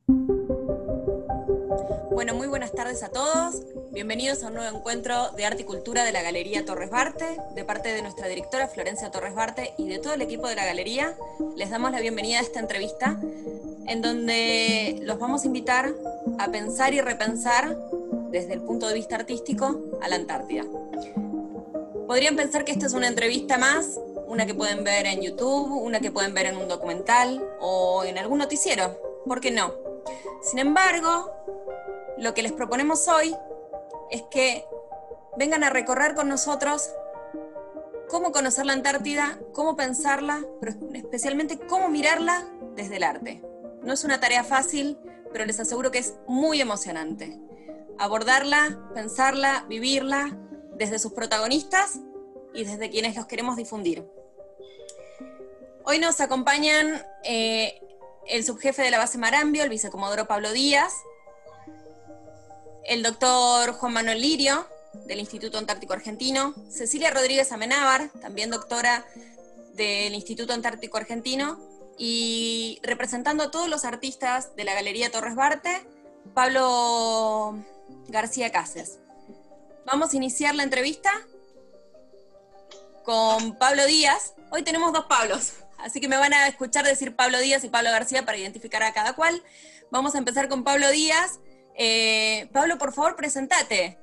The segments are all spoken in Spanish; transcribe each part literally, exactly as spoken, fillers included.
Bueno, muy buenas tardes a todos. Bienvenidos a un nuevo encuentro de Arte y Cultura de la Galería Torres Barte. De parte de nuestra directora Florencia Torres Barte y de todo el equipo de la Galería, les damos la bienvenida a esta entrevista, en donde los vamos a invitar a pensar y repensar desde el punto de vista artístico a la Antártida. Podrían pensar que esta es una entrevista más, una que pueden ver en YouTube, una que pueden ver en un documental o en algún noticiero. ¿Por qué no? Sin embargo, lo que les proponemos hoy es que vengan a recorrer con nosotros cómo conocer la Antártida, cómo pensarla, pero especialmente cómo mirarla desde el arte. No es una tarea fácil, pero les aseguro que es muy emocionante. Abordarla, pensarla, vivirla desde sus protagonistas y desde quienes los queremos difundir. Hoy nos acompañan eh, el subjefe de la base Marambio, el vicecomodoro Pablo Díaz, el doctor Juan Manuel Lirio, del Instituto Antártico Argentino, Cecilia Rodríguez Amenábar, también doctora del Instituto Antártico Argentino, y representando a todos los artistas de la Galería Torres Barte, Pablo García Cases. Vamos a iniciar la entrevista con Pablo Díaz. Hoy tenemos dos Pablos, así que me van a escuchar decir Pablo Díaz y Pablo García para identificar a cada cual. Vamos a empezar con Pablo Díaz. Eh, Pablo, por favor, presentate.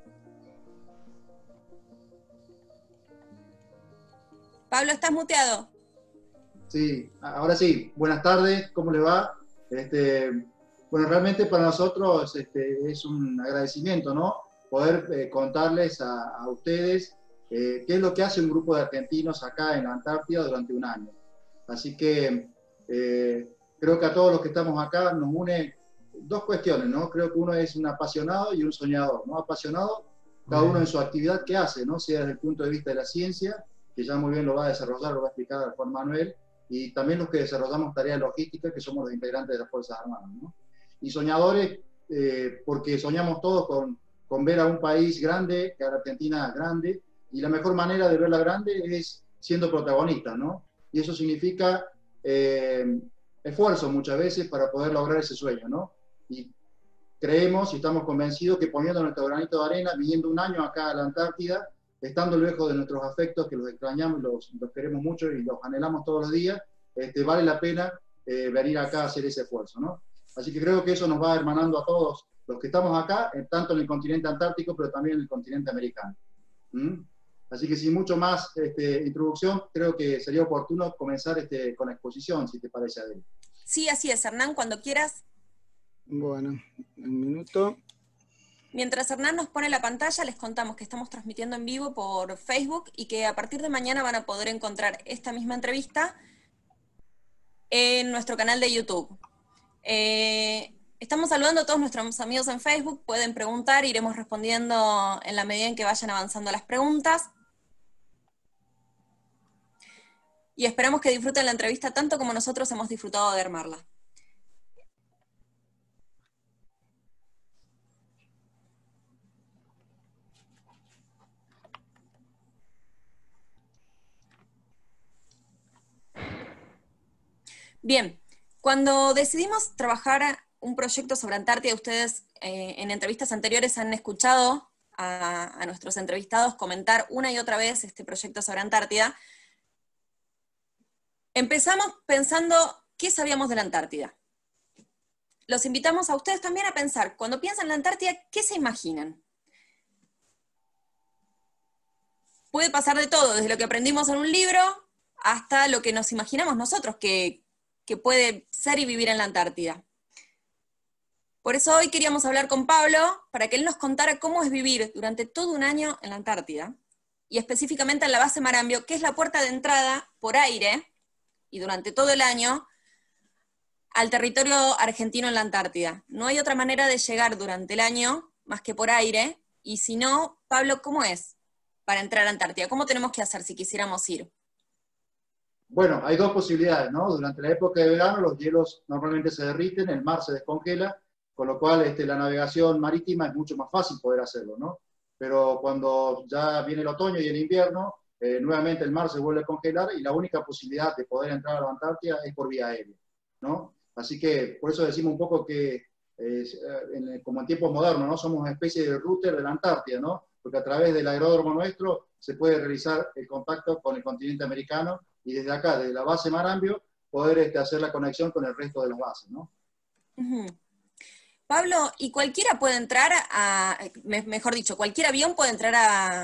Pablo, ¿estás muteado? Sí, ahora sí. Buenas tardes, ¿cómo le va? Este, bueno, realmente para nosotros este, es un agradecimiento, ¿no? Poder eh, contarles a, a ustedes eh, qué es lo que hace un grupo de argentinos acá en la Antártida durante un año. Así que eh, creo que a todos los que estamos acá nos une dos cuestiones, ¿no? Creo que uno es un apasionado y un soñador, ¿no? Apasionado, cada uno en su actividad que hace, ¿no? Sea desde el punto de vista de la ciencia, que ya muy bien lo va a desarrollar, lo va a explicar Juan Manuel, y también los que desarrollamos tareas logísticas, que somos los integrantes de las Fuerzas Armadas, ¿no? Y soñadores, eh, porque soñamos todos con, con ver a un país grande, que a la Argentina es grande, y la mejor manera de verla grande es siendo protagonistas, ¿no? Y eso significa eh, esfuerzo muchas veces para poder lograr ese sueño, ¿no? Y creemos y estamos convencidos que poniendo nuestro granito de arena, viniendo un año acá a la Antártida, estando lejos de nuestros afectos, que los extrañamos, los, los queremos mucho y los anhelamos todos los días, este, vale la pena eh, venir acá a hacer ese esfuerzo, ¿no? Así que creo que eso nos va hermanando a todos los que estamos acá, eh, tanto en el continente antártico, pero también en el continente americano. ¿Mm? Así que sin mucho más este, introducción, creo que sería oportuno comenzar este, con la exposición, si te parece, Adel. Sí, así es, Hernán, cuando quieras. Bueno, un minuto. Mientras Hernán nos pone la pantalla, les contamos que estamos transmitiendo en vivo por Facebook y que a partir de mañana van a poder encontrar esta misma entrevista en nuestro canal de YouTube. Eh, estamos saludando a todos nuestros amigos en Facebook, pueden preguntar, iremos respondiendo en la medida en que vayan avanzando las preguntas. Y esperamos que disfruten la entrevista tanto como nosotros hemos disfrutado de armarla. Bien, cuando decidimos trabajar un proyecto sobre Antártida, ustedes eh, en entrevistas anteriores han escuchado a, a nuestros entrevistados comentar una y otra vez este proyecto sobre Antártida. Empezamos pensando qué sabíamos de la Antártida. Los invitamos a ustedes también a pensar, cuando piensan en la Antártida, ¿qué se imaginan? Puede pasar de todo, desde lo que aprendimos en un libro hasta lo que nos imaginamos nosotros que, que puede ser y vivir en la Antártida. Por eso hoy queríamos hablar con Pablo, para que él nos contara cómo es vivir durante todo un año en la Antártida, y específicamente en la base Marambio, que es la puerta de entrada por aire, y durante todo el año, al territorio argentino en la Antártida. No hay otra manera de llegar durante el año, más que por aire, y si no, Pablo, ¿cómo es para entrar a la Antártida? ¿Cómo tenemos que hacer si quisiéramos ir? Bueno, hay dos posibilidades, ¿no? Durante la época de verano los hielos normalmente se derriten, el mar se descongela, con lo cual este, la navegación marítima es mucho más fácil poder hacerlo, ¿no? Pero cuando ya viene el otoño y el invierno, eh, nuevamente el mar se vuelve a congelar y la única posibilidad de poder entrar a la Antártida es por vía aérea, ¿no? Así que por eso decimos un poco que es, en, como en tiempos modernos, ¿no? Somos una especie de router de la Antártida, ¿no? Porque a través del aeródromo nuestro se puede realizar el contacto con el continente americano y desde acá, desde la base Marambio, poder este, hacer la conexión con el resto de las bases, ¿no? Uh-huh. Pablo, ¿y cualquiera puede entrar a, mejor dicho, cualquier avión puede entrar a,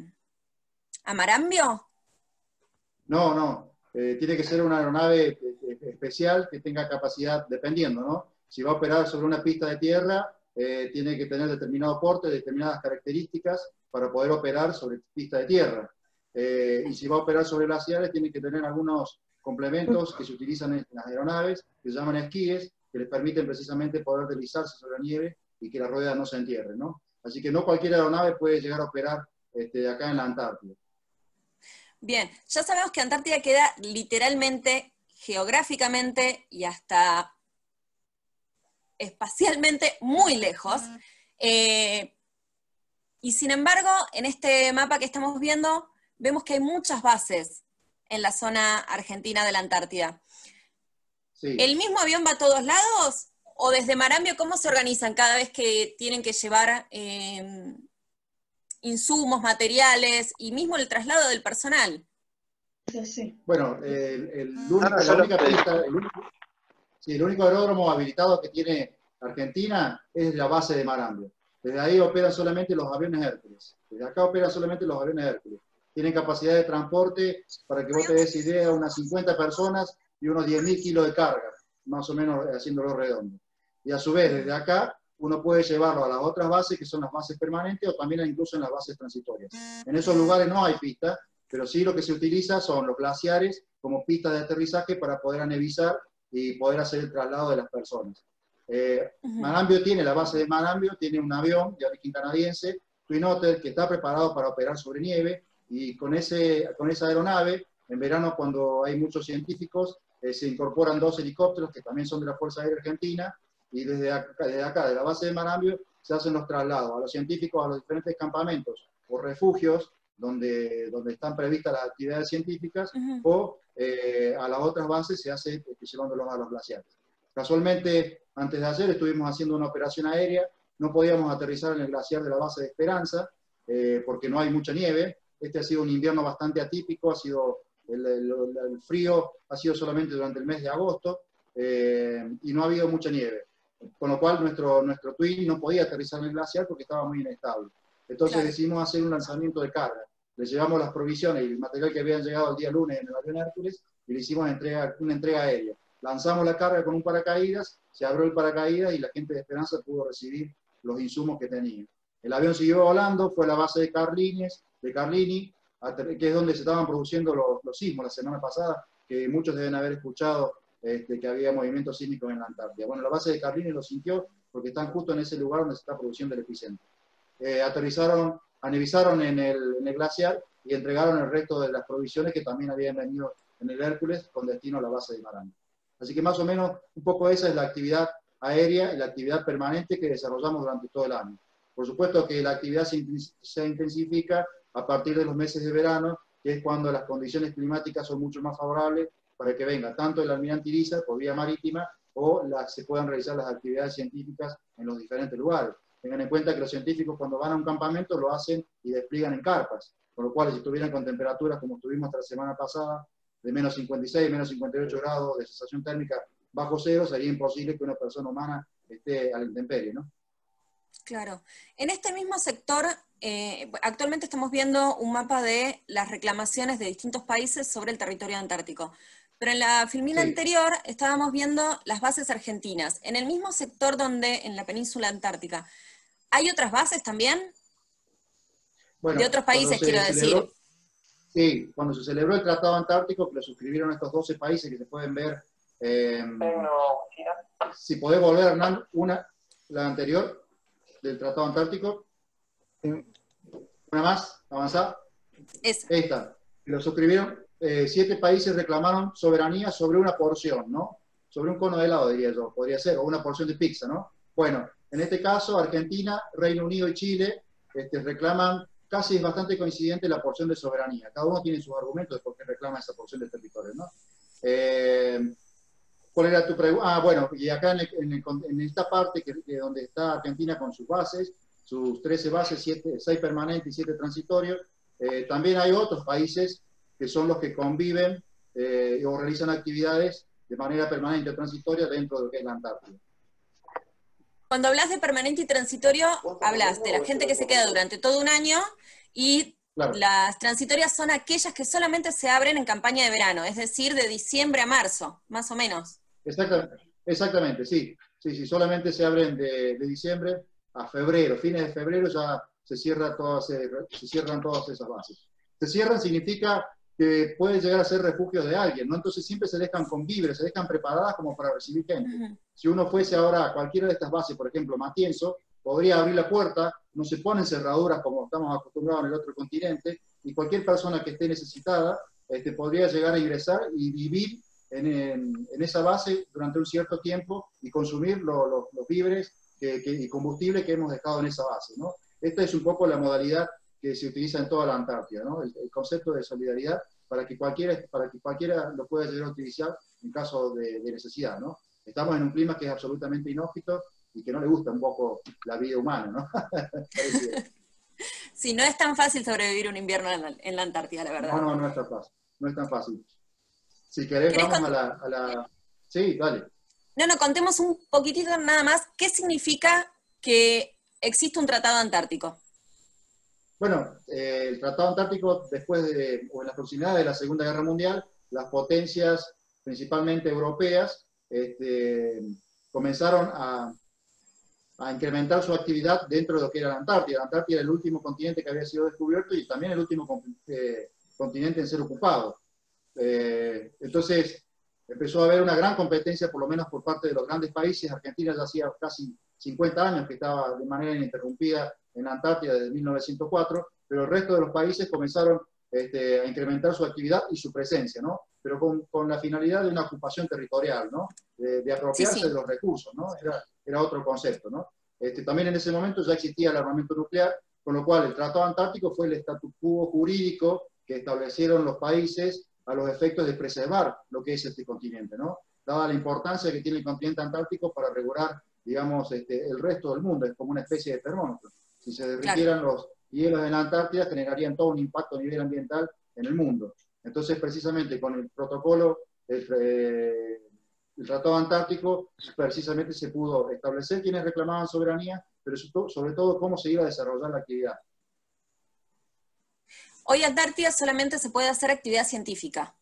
a Marambio? No, no. Eh, tiene que ser una aeronave especial que tenga capacidad, dependiendo, ¿no? Si va a operar sobre una pista de tierra, eh, tiene que tener determinado porte, determinadas características para poder operar sobre pista de tierra. Eh, y si va a operar sobre glaciares, tiene que tener algunos complementos que se utilizan en las aeronaves, que se llaman esquíes, que les permiten precisamente poder deslizarse sobre la nieve y que la rueda no se entierre, ¿no? Así que no cualquier aeronave puede llegar a operar este, acá en la Antártida. Bien, ya sabemos que Antártida queda literalmente, geográficamente y hasta espacialmente muy lejos. Eh, y sin embargo, en este mapa que estamos viendo, vemos que hay muchas bases en la zona argentina de la Antártida. Sí. ¿El mismo avión va a todos lados? ¿O desde Marambio cómo se organizan cada vez que tienen que llevar eh, insumos, materiales y mismo el traslado del personal? Sí. Bueno, el, el, único, la única pista, el, único, sí, el único aeródromo habilitado que tiene Argentina es la base de Marambio. Desde ahí operan solamente los aviones Hércules. Desde acá operan solamente los aviones Hércules. Tienen capacidad de transporte, para que vos te des idea, unas cincuenta personas y unos diez mil kilos de carga, más o menos haciéndolo redondo. Y a su vez, desde acá, uno puede llevarlo a las otras bases, que son las bases permanentes, o también incluso en las bases transitorias. En esos lugares no hay pista, pero sí lo que se utiliza son los glaciares como pistas de aterrizaje para poder anevizar y poder hacer el traslado de las personas. Eh, uh-huh. Marambio tiene, la base de Marambio tiene un avión de origen canadiense, Twin Otter, que está preparado para operar sobre nieve, y con, ese, con esa aeronave, en verano cuando hay muchos científicos, eh, se incorporan dos helicópteros que también son de la Fuerza Aérea Argentina, y desde acá, desde acá, de la base de Marambio, se hacen los traslados a los científicos a los diferentes campamentos o refugios donde, donde están previstas las actividades científicas, uh-huh. o eh, a las otras bases se hace eh, llevándolos a los glaciares. Casualmente, antes de ayer estuvimos haciendo una operación aérea, no podíamos aterrizar en el glaciar de la base de Esperanza, eh, porque no hay mucha nieve. Este ha sido un invierno bastante atípico, ha sido el, el, el frío ha sido solamente durante el mes de agosto, eh, y no ha habido mucha nieve. Con lo cual nuestro, nuestro Twin no podía aterrizar en el glaciar porque estaba muy inestable. Entonces claro. decidimos hacer un lanzamiento de carga. Le llevamos las provisiones y el material que habían llegado el día lunes en el avión Hércules y le hicimos entrega, una entrega aérea. Lanzamos la carga con un paracaídas, se abrió el paracaídas y la gente de Esperanza pudo recibir los insumos que tenía. El avión siguió volando, fue a la base de Carlines, de Carlini, que es donde se estaban produciendo los, los sismos la semana pasada, que muchos deben haber escuchado este, que había movimientos sísmicos en la Antártida. Bueno, la base de Carlini lo sintió porque están justo en ese lugar donde se está produciendo el epicentro. Eh, aterrizaron, anevizaron en el, en el glaciar y entregaron el resto de las provisiones que también habían venido en el Hércules con destino a la base de Marambio. Así que más o menos un poco esa es la actividad aérea y la actividad permanente que desarrollamos durante todo el año. Por supuesto que la actividad se, se intensifica a partir de los meses de verano, que es cuando las condiciones climáticas son mucho más favorables para que venga tanto el almirante Irizar por vía marítima o la, se puedan realizar las actividades científicas en los diferentes lugares. Tengan en cuenta que los científicos cuando van a un campamento lo hacen y despliegan en carpas, con lo cual si estuvieran con temperaturas como estuvimos la semana pasada, de menos cincuenta y seis, menos cincuenta y ocho grados de sensación térmica bajo cero, sería imposible que una persona humana esté a la intemperie, ¿no? Claro. En este mismo sector, eh, actualmente estamos viendo un mapa de las reclamaciones de distintos países sobre el territorio antártico. Pero en la filmina sí. anterior estábamos viendo las bases argentinas. En el mismo sector donde, en la península antártica, ¿hay otras bases también? Bueno, de otros países, quiero celebró, decir. Sí, cuando se celebró el Tratado Antártico, que lo suscribieron estos doce países que se pueden ver. Eh, si podés volver, Hernán, una, la anterior, del Tratado Antártico. Una más, avanzar. Esa. Esta. Lo suscribieron. Eh, siete países reclamaron soberanía sobre una porción, ¿no? Sobre un cono de helado, diría yo, podría ser, o una porción de pizza, ¿no? Bueno, en este caso, Argentina, Reino Unido y Chile este, reclaman, casi es bastante coincidente la porción de soberanía. Cada uno tiene sus argumentos de por qué reclama esa porción de territorio, ¿no? Eh, ¿Cuál era tu pregunta? Ah, bueno, y acá en, el, en, el, en esta parte, que, que donde está Argentina con sus bases, sus trece bases, siete, seis permanentes y siete transitorios, eh, también hay otros países que son los que conviven eh, o realizan actividades de manera permanente o transitoria dentro de lo que es la Antártida. Cuando hablas de permanente y transitorio, hablas de la gente que se queda durante todo un año y claro, las transitorias son aquellas que solamente se abren en campaña de verano, es decir, de diciembre a marzo, más o menos. Exactamente, exactamente sí. Sí, sí, solamente se abren de, de diciembre a febrero, fines de febrero ya se, cierra todas, se, se cierran todas esas bases. Se cierran significa que puede llegar a ser refugio de alguien, ¿no? Entonces siempre se dejan con víveres, se dejan preparadas como para recibir gente. Uh-huh. Si uno fuese ahora a cualquiera de estas bases, por ejemplo, Matienzo, podría abrir la puerta, no se ponen cerraduras como estamos acostumbrados en el otro continente, y cualquier persona que esté necesitada este, podría llegar a ingresar y vivir en, en, en esa base durante un cierto tiempo y consumir lo, lo, los víveres que, que, y combustible que hemos dejado en esa base, ¿no? Esta es un poco la modalidad que se utiliza en toda la Antártida, ¿no? El, el concepto de solidaridad para que, cualquiera, para que cualquiera lo pueda llegar a utilizar en caso de, de necesidad, ¿no? Estamos en un clima que es absolutamente inhóspito y que no le gusta un poco la vida humana, ¿no? Sí, no es tan fácil sobrevivir un invierno en la, en la Antártida, la verdad. No, no, no es tan fácil, no es tan fácil. Si querés, vamos a la, a la... Sí, dale. No, no, contemos un poquitito nada más, ¿qué significa que existe un tratado antártico? Bueno, eh, el Tratado Antártico, después de, o en las proximidades de la Segunda Guerra Mundial, las potencias, principalmente europeas, este, comenzaron a, a incrementar su actividad dentro de lo que era la Antártida. La Antártida era el último continente que había sido descubierto y también el último eh, continente en ser ocupado. Eh, entonces, empezó a haber una gran competencia, por lo menos por parte de los grandes países. Argentina ya hacía casi cincuenta años que estaba de manera ininterrumpida en la Antártida desde mil novecientos cuatro, pero el resto de los países comenzaron este, a incrementar su actividad y su presencia, ¿no? Pero con, con la finalidad de una ocupación territorial, ¿no? De, de apropiarse sí, sí. de los recursos, ¿no? Era, era otro concepto, ¿no? Este, también en ese momento ya existía el armamento nuclear, con lo cual el Tratado Antártico fue el statu quo jurídico que establecieron los países a los efectos de preservar lo que es este continente, ¿no? Dada la importancia que tiene el continente antártico para regular, digamos, este, el resto del mundo, es como una especie de termómetro. Si se derritieran claro. los hielos en la Antártida, generarían todo un impacto a nivel ambiental en el mundo. Entonces, precisamente con el protocolo, el, eh, el Tratado Antártico, precisamente se pudo establecer quienes reclamaban soberanía, pero sobre todo cómo se iba a desarrollar la actividad. Hoy en Antártida solamente se puede hacer actividad científica.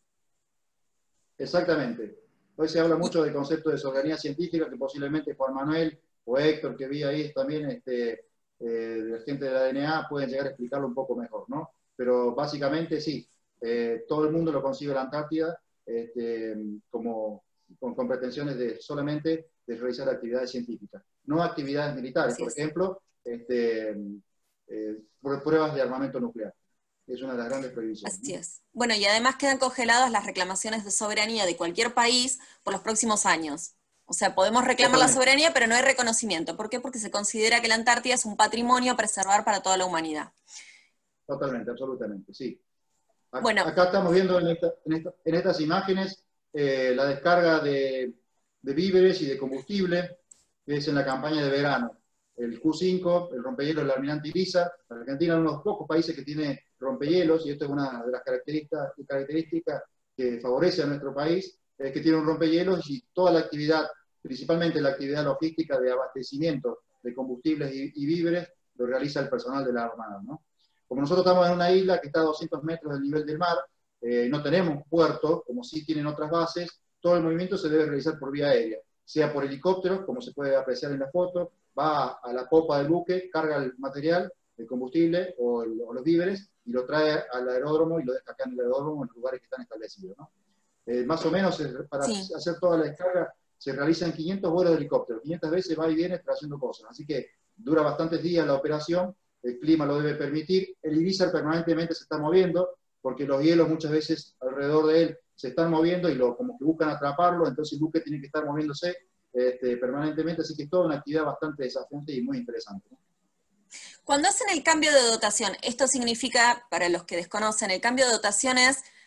Exactamente. Hoy se habla mucho del concepto de soberanía científica, que posiblemente Juan Manuel o Héctor, que vi ahí también, este, eh, de gente de la D N A, pueden llegar a explicarlo un poco mejor, ¿no? Pero básicamente sí, eh, todo el mundo lo concibe la Antártida este, como, con, con pretensiones de solamente de realizar actividades científicas, no actividades militares, por ejemplo, este, eh, pruebas de armamento nuclear. Es una de las grandes prohibiciones. Así es. Bueno, y además quedan congeladas las reclamaciones de soberanía de cualquier país por los próximos años. O sea, podemos reclamar Totalmente. la soberanía, pero no hay reconocimiento. ¿Por qué? Porque se considera que la Antártida es un patrimonio a preservar para toda la humanidad. Totalmente, absolutamente, sí. Acá, bueno. acá estamos viendo en, esta, en, esta, en estas imágenes eh, la descarga de, de víveres y de combustible, que es en la campaña de verano. El Q cinco, el rompehielos del Almirante Ibiza. Argentina es uno de los pocos países que tiene rompehielos, y esto es una de las características, características que favorece a nuestro país, es que tiene un rompehielos y toda la actividad, principalmente la actividad logística de abastecimiento de combustibles y, y víveres, lo realiza el personal de la Armada, ¿no? Como nosotros estamos en una isla que está a doscientos metros del nivel del mar, eh, no tenemos puerto, como sí tienen otras bases, todo el movimiento se debe realizar por vía aérea, sea por helicóptero, como se puede apreciar en la foto, va a la popa del buque, carga el material, el combustible o, el, o los víveres, y lo trae al aeródromo y lo deja acá en el aeródromo en los lugares que están establecidos, ¿no? Eh, más o menos, para sí. hacer toda la descarga, se realizan quinientos vuelos de helicóptero, quinientas veces va y viene trayendo cosas, así que dura bastantes días la operación, el clima lo debe permitir, el Ibiza permanentemente se está moviendo, porque los hielos muchas veces alrededor de él se están moviendo y lo, como que buscan atraparlo, entonces el buque tiene que estar moviéndose este, permanentemente, así que es toda una actividad bastante desafiante y muy interesante, ¿no? Cuando hacen el cambio de dotación, esto significa, para los que desconocen, el cambio de dotación es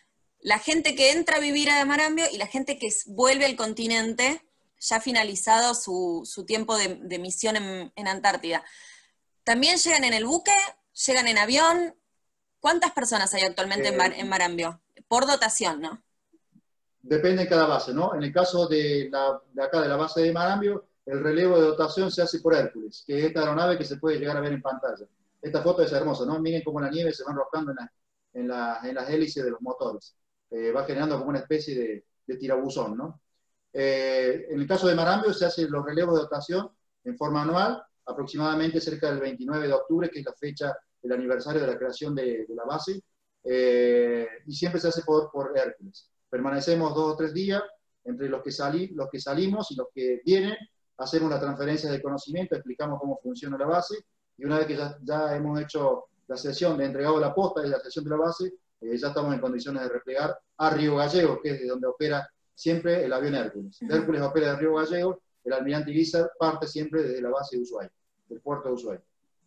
la gente que entra a vivir a Marambio y la gente que vuelve al continente ya finalizado su, su tiempo de, de misión en, en Antártida. ¿También llegan en el buque? ¿Llegan en avión? ¿Cuántas personas hay actualmente eh, en, Mar, en Marambio? Por dotación, ¿no? Depende de cada base, ¿no? En el caso de, la, de acá, de la base de Marambio, el relevo de dotación se hace por Hércules, que es esta aeronave que se puede llegar a ver en pantalla. Esta foto es hermosa, ¿no? Miren cómo la nieve se va enroscando en, la, en, la, en las hélices de los motores. Eh, va generando como una especie de, de tirabuzón, ¿no? Eh, en el caso de Marambio se hacen los relevos de dotación en forma anual, aproximadamente cerca del veintinueve de octubre, que es la fecha del aniversario de la creación de, de la base, eh, y siempre se hace por, por Hércules. Permanecemos dos o tres días entre los que, salí, los que salimos y los que vienen, hacemos la transferencia de conocimiento, explicamos cómo funciona la base, y una vez que ya, ya hemos hecho la sesión de entregado la posta y la sesión de la base, eh, ya estamos en condiciones de replegar a Río Gallegos, que es de donde opera siempre el avión Hércules. Uh-huh. Hércules opera de Río Gallegos, el almirante Guizar parte siempre desde la base de Ushuaia, del puerto de Ushuaia.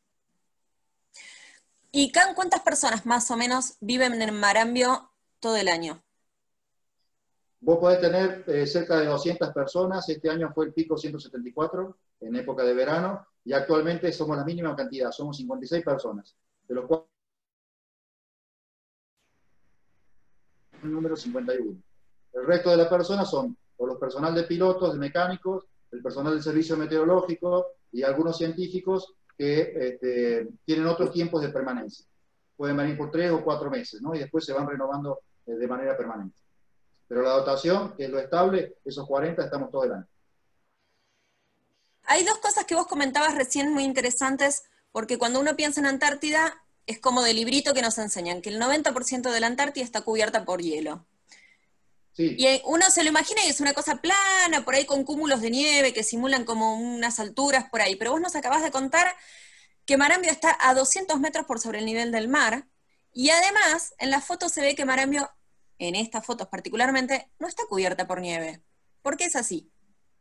¿Y cuántas personas más o menos viven en Marambio todo el año? Vos podés tener eh, cerca de doscientas personas, este año fue el pico ciento setenta y cuatro, en época de verano, y actualmente somos la mínima cantidad, somos cincuenta y seis personas, de los cuales el número cincuenta y uno. El resto de las personas son o los personal de pilotos, de mecánicos, el personal del servicio meteorológico y algunos científicos que este, tienen otros tiempos de permanencia. Pueden venir por tres o cuatro meses, ¿no? Y después se van renovando eh, de manera permanente. Pero la dotación, que es lo estable, esos cuarenta estamos todo el año. Hay dos cosas que vos comentabas recién muy interesantes, porque cuando uno piensa en Antártida, es como de librito que nos enseñan, que el noventa por ciento de la Antártida está cubierta por hielo. Sí. Y uno se lo imagina y es una cosa plana, por ahí con cúmulos de nieve que simulan como unas alturas por ahí, pero vos nos acabás de contar que Marambio está a doscientos metros por sobre el nivel del mar, y además en la foto se ve que Marambio, en estas fotos particularmente, no está cubierta por nieve. ¿Por qué es así?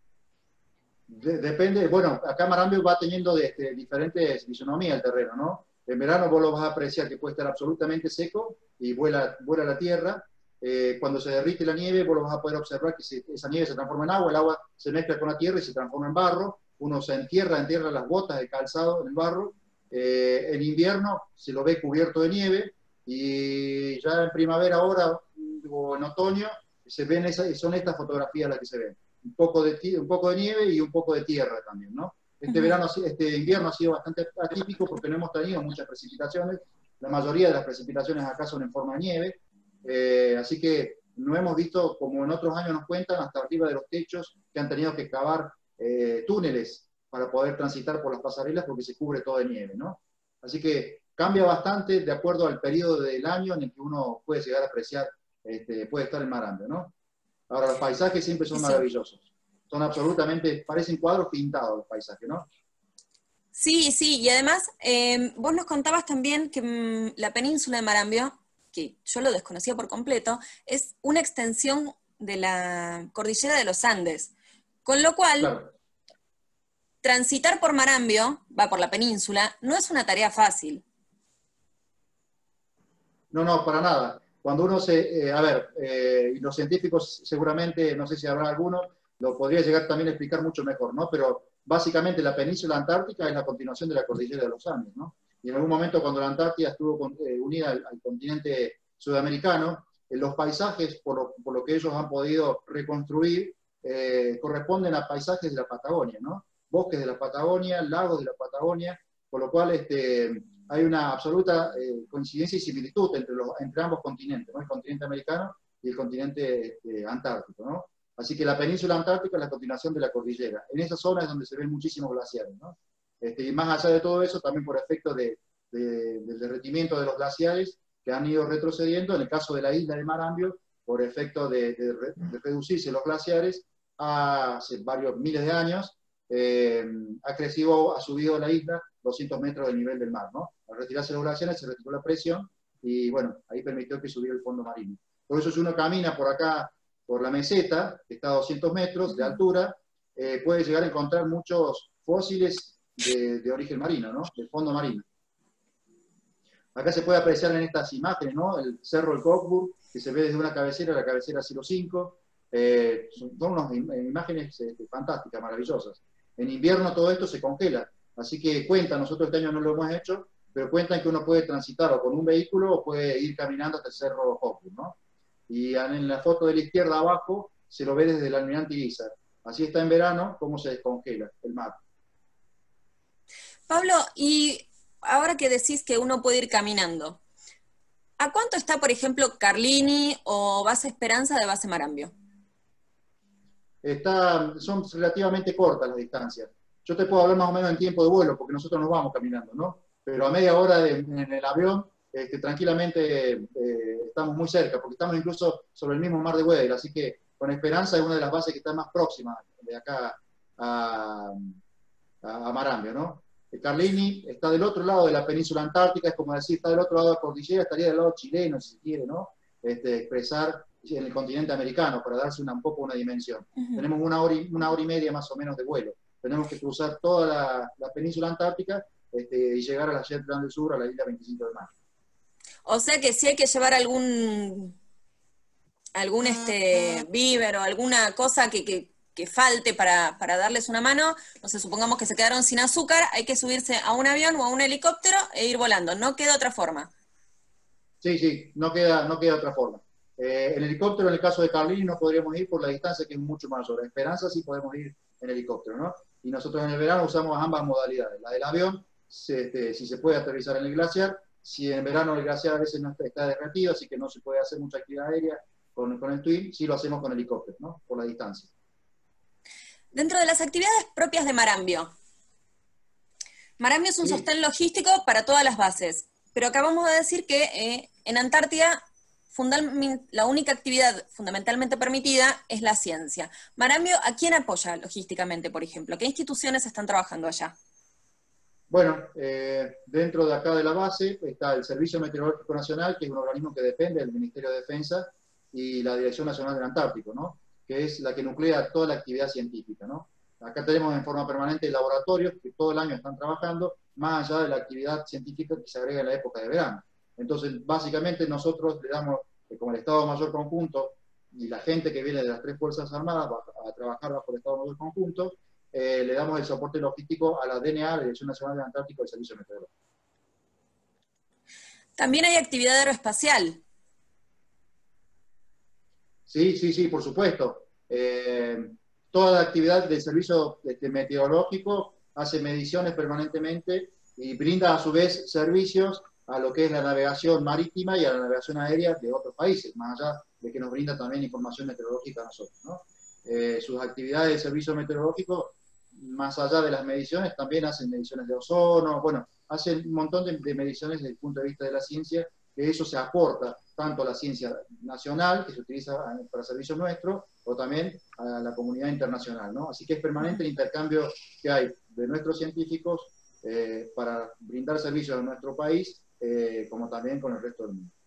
De, depende, bueno, acá Marambio va teniendo de, de diferentes fisonomías el terreno, ¿no? En verano vos lo vas a apreciar que puede estar absolutamente seco y vuela, vuela la tierra. Eh, cuando se derrite la nieve, vos lo vas a poder observar que se, esa nieve se transforma en agua, el agua se mezcla con la tierra y se transforma en barro. Uno se entierra, entierra las botas de calzado en el barro. Eh, en invierno se lo ve cubierto de nieve y ya en primavera ahora o en otoño se ven esa, son estas fotografías las que se ven. Un poco, de, un poco de nieve y un poco de tierra también, ¿no? Este, uh-huh. verano, este invierno ha sido bastante atípico porque no hemos tenido muchas precipitaciones. La mayoría de las precipitaciones acá son en forma de nieve. Eh, así que no hemos visto, como en otros años nos cuentan, hasta arriba de los techos, que han tenido que cavar eh, túneles para poder transitar por las pasarelas porque se cubre todo de nieve, ¿no? Así que cambia bastante de acuerdo al periodo del año en el que uno puede llegar a apreciar, este, puede estar en Marambio, ¿no? Ahora, los paisajes siempre son sí. maravillosos. Son absolutamente, parecen cuadros pintados los paisajes, ¿no? Sí, sí, y además, eh, vos nos contabas también que mmm, la península de Marambio, que yo lo desconocía por completo, es una extensión de la cordillera de los Andes, con lo cual, claro, transitar por Marambio, va por la península, no es una tarea fácil. No, no, para nada. Cuando uno se, eh, a ver, eh, los científicos seguramente, no sé si habrá alguno, lo podría llegar también a explicar mucho mejor, ¿no? Pero básicamente la península antártica es la continuación de la cordillera de los Andes, ¿no? Y en algún momento cuando la Antártida estuvo con, eh, unida al, al continente sudamericano, eh, los paisajes, por lo, por lo que ellos han podido reconstruir, eh, corresponden a paisajes de la Patagonia, ¿no? Bosques de la Patagonia, lagos de la Patagonia, por lo cual este, hay una absoluta eh, coincidencia y similitud entre, los, entre ambos continentes, ¿no? El continente americano y el continente este, antártico, ¿no? Así que la península antártica es la continuación de la cordillera. En esa zona es donde se ven muchísimos glaciares, ¿no? Este, y más allá de todo eso, también por efecto de, de, del derretimiento de los glaciares que han ido retrocediendo, en el caso de la isla de Marambio, por efecto de, de, de reducirse los glaciares hace varios miles de años, eh, ha crecido, ha subido la isla doscientos metros del nivel del mar, ¿no? Al retirarse los glaciares se retiró la presión y, bueno, ahí permitió que subiera el fondo marino. Por eso si uno camina por acá, por la meseta, que está a doscientos metros de altura, eh, puede llegar a encontrar muchos fósiles de, de origen marino, ¿no? Del fondo marino. Acá se puede apreciar en estas imágenes, ¿no? El Cerro del Cockburn, que se ve desde una cabecera, la cabecera cero cinco. Eh, son unas imágenes eh, fantásticas, maravillosas. En invierno todo esto se congela, así que cuenta, nosotros este año no lo hemos hecho, pero cuentan que uno puede transitar o con un vehículo o puede ir caminando hasta el Cerro Cockburn, ¿no? Y en la foto de la izquierda abajo se lo ve desde el Almirante Irizar. Así está en verano, cómo se descongela el mar. Pablo, y ahora que decís que uno puede ir caminando, ¿a cuánto está, por ejemplo, Carlini o Base Esperanza de Base Marambio? Está, son relativamente cortas las distancias. Yo te puedo hablar más o menos en tiempo de vuelo, porque nosotros nos vamos caminando, ¿no? Pero a media hora de, en el avión, este, tranquilamente eh, estamos muy cerca, porque estamos incluso sobre el mismo mar de Weddell, así que con Esperanza es una de las bases que está más próximas de acá a, a, a Marambio, ¿no? Carlini está del otro lado de la península antártica, es como decir, está del otro lado de la cordillera, estaría del lado chileno, si se quiere, ¿no? Este, expresar en el continente americano, para darse una, un poco una dimensión. Uh-huh. Tenemos una hora, y, una hora y media más o menos de vuelo. Tenemos que cruzar toda la, la península antártica este, y llegar a la Shetland del Sur, a la isla veinticinco de mayo. O sea que si hay que llevar algún, algún este, víver o alguna cosa que... que... que falte para, para darles una mano, no sé, supongamos que se quedaron sin azúcar, hay que subirse a un avión o a un helicóptero e ir volando, no queda otra forma. Sí, sí, no queda, no queda otra forma. Eh, en helicóptero, en el caso de Carlini, no podríamos ir por la distancia que es mucho mayor. En Esperanza sí podemos ir en helicóptero, ¿no? Y nosotros en el verano usamos ambas modalidades. La del avión, se, este, si se puede aterrizar en el glaciar, si en verano el glaciar a veces no está, está derretido, así que no se puede hacer mucha actividad aérea con, con el Twin, sí lo hacemos con helicóptero, ¿no? Por la distancia. Dentro de las actividades propias de Marambio, Marambio es un sí. sostén logístico para todas las bases, pero acabamos de decir que eh, en Antártida la única actividad fundamentalmente permitida es la ciencia. Marambio, ¿a quién apoya logísticamente, por ejemplo? ¿Qué instituciones están trabajando allá? Bueno, eh, dentro de acá de la base está el Servicio Meteorológico Nacional, que es un organismo que depende del Ministerio de Defensa, y la Dirección Nacional del Antártico, ¿no? Que es la que nuclea toda la actividad científica, ¿no? Acá tenemos en forma permanente laboratorios que todo el año están trabajando, más allá de la actividad científica que se agrega en la época de verano. Entonces, básicamente nosotros le damos, eh, como el Estado Mayor Conjunto, y la gente que viene de las tres Fuerzas Armadas a, a trabajar bajo el Estado Mayor Conjunto, eh, le damos el soporte logístico a la D N A, la Dirección Nacional del Antártico, del Servicio Meteorológico. También hay actividad aeroespacial. Sí, sí, sí, por supuesto. Eh, toda la actividad del servicio este, meteorológico hace mediciones permanentemente y brinda a su vez servicios a lo que es la navegación marítima y a la navegación aérea de otros países, más allá de que nos brinda también información meteorológica a nosotros, ¿no? Eh, sus actividades de servicio meteorológico, más allá de las mediciones, también hacen mediciones de ozono, bueno, hacen un montón de, de mediciones desde el punto de vista de la ciencia, que eso se aporta tanto a la ciencia nacional, que se utiliza para servicio nuestro, o también a la comunidad internacional, ¿no? Así que es permanente el intercambio que hay de nuestros científicos eh, para brindar servicios a nuestro país, eh, como también con el resto del mundo.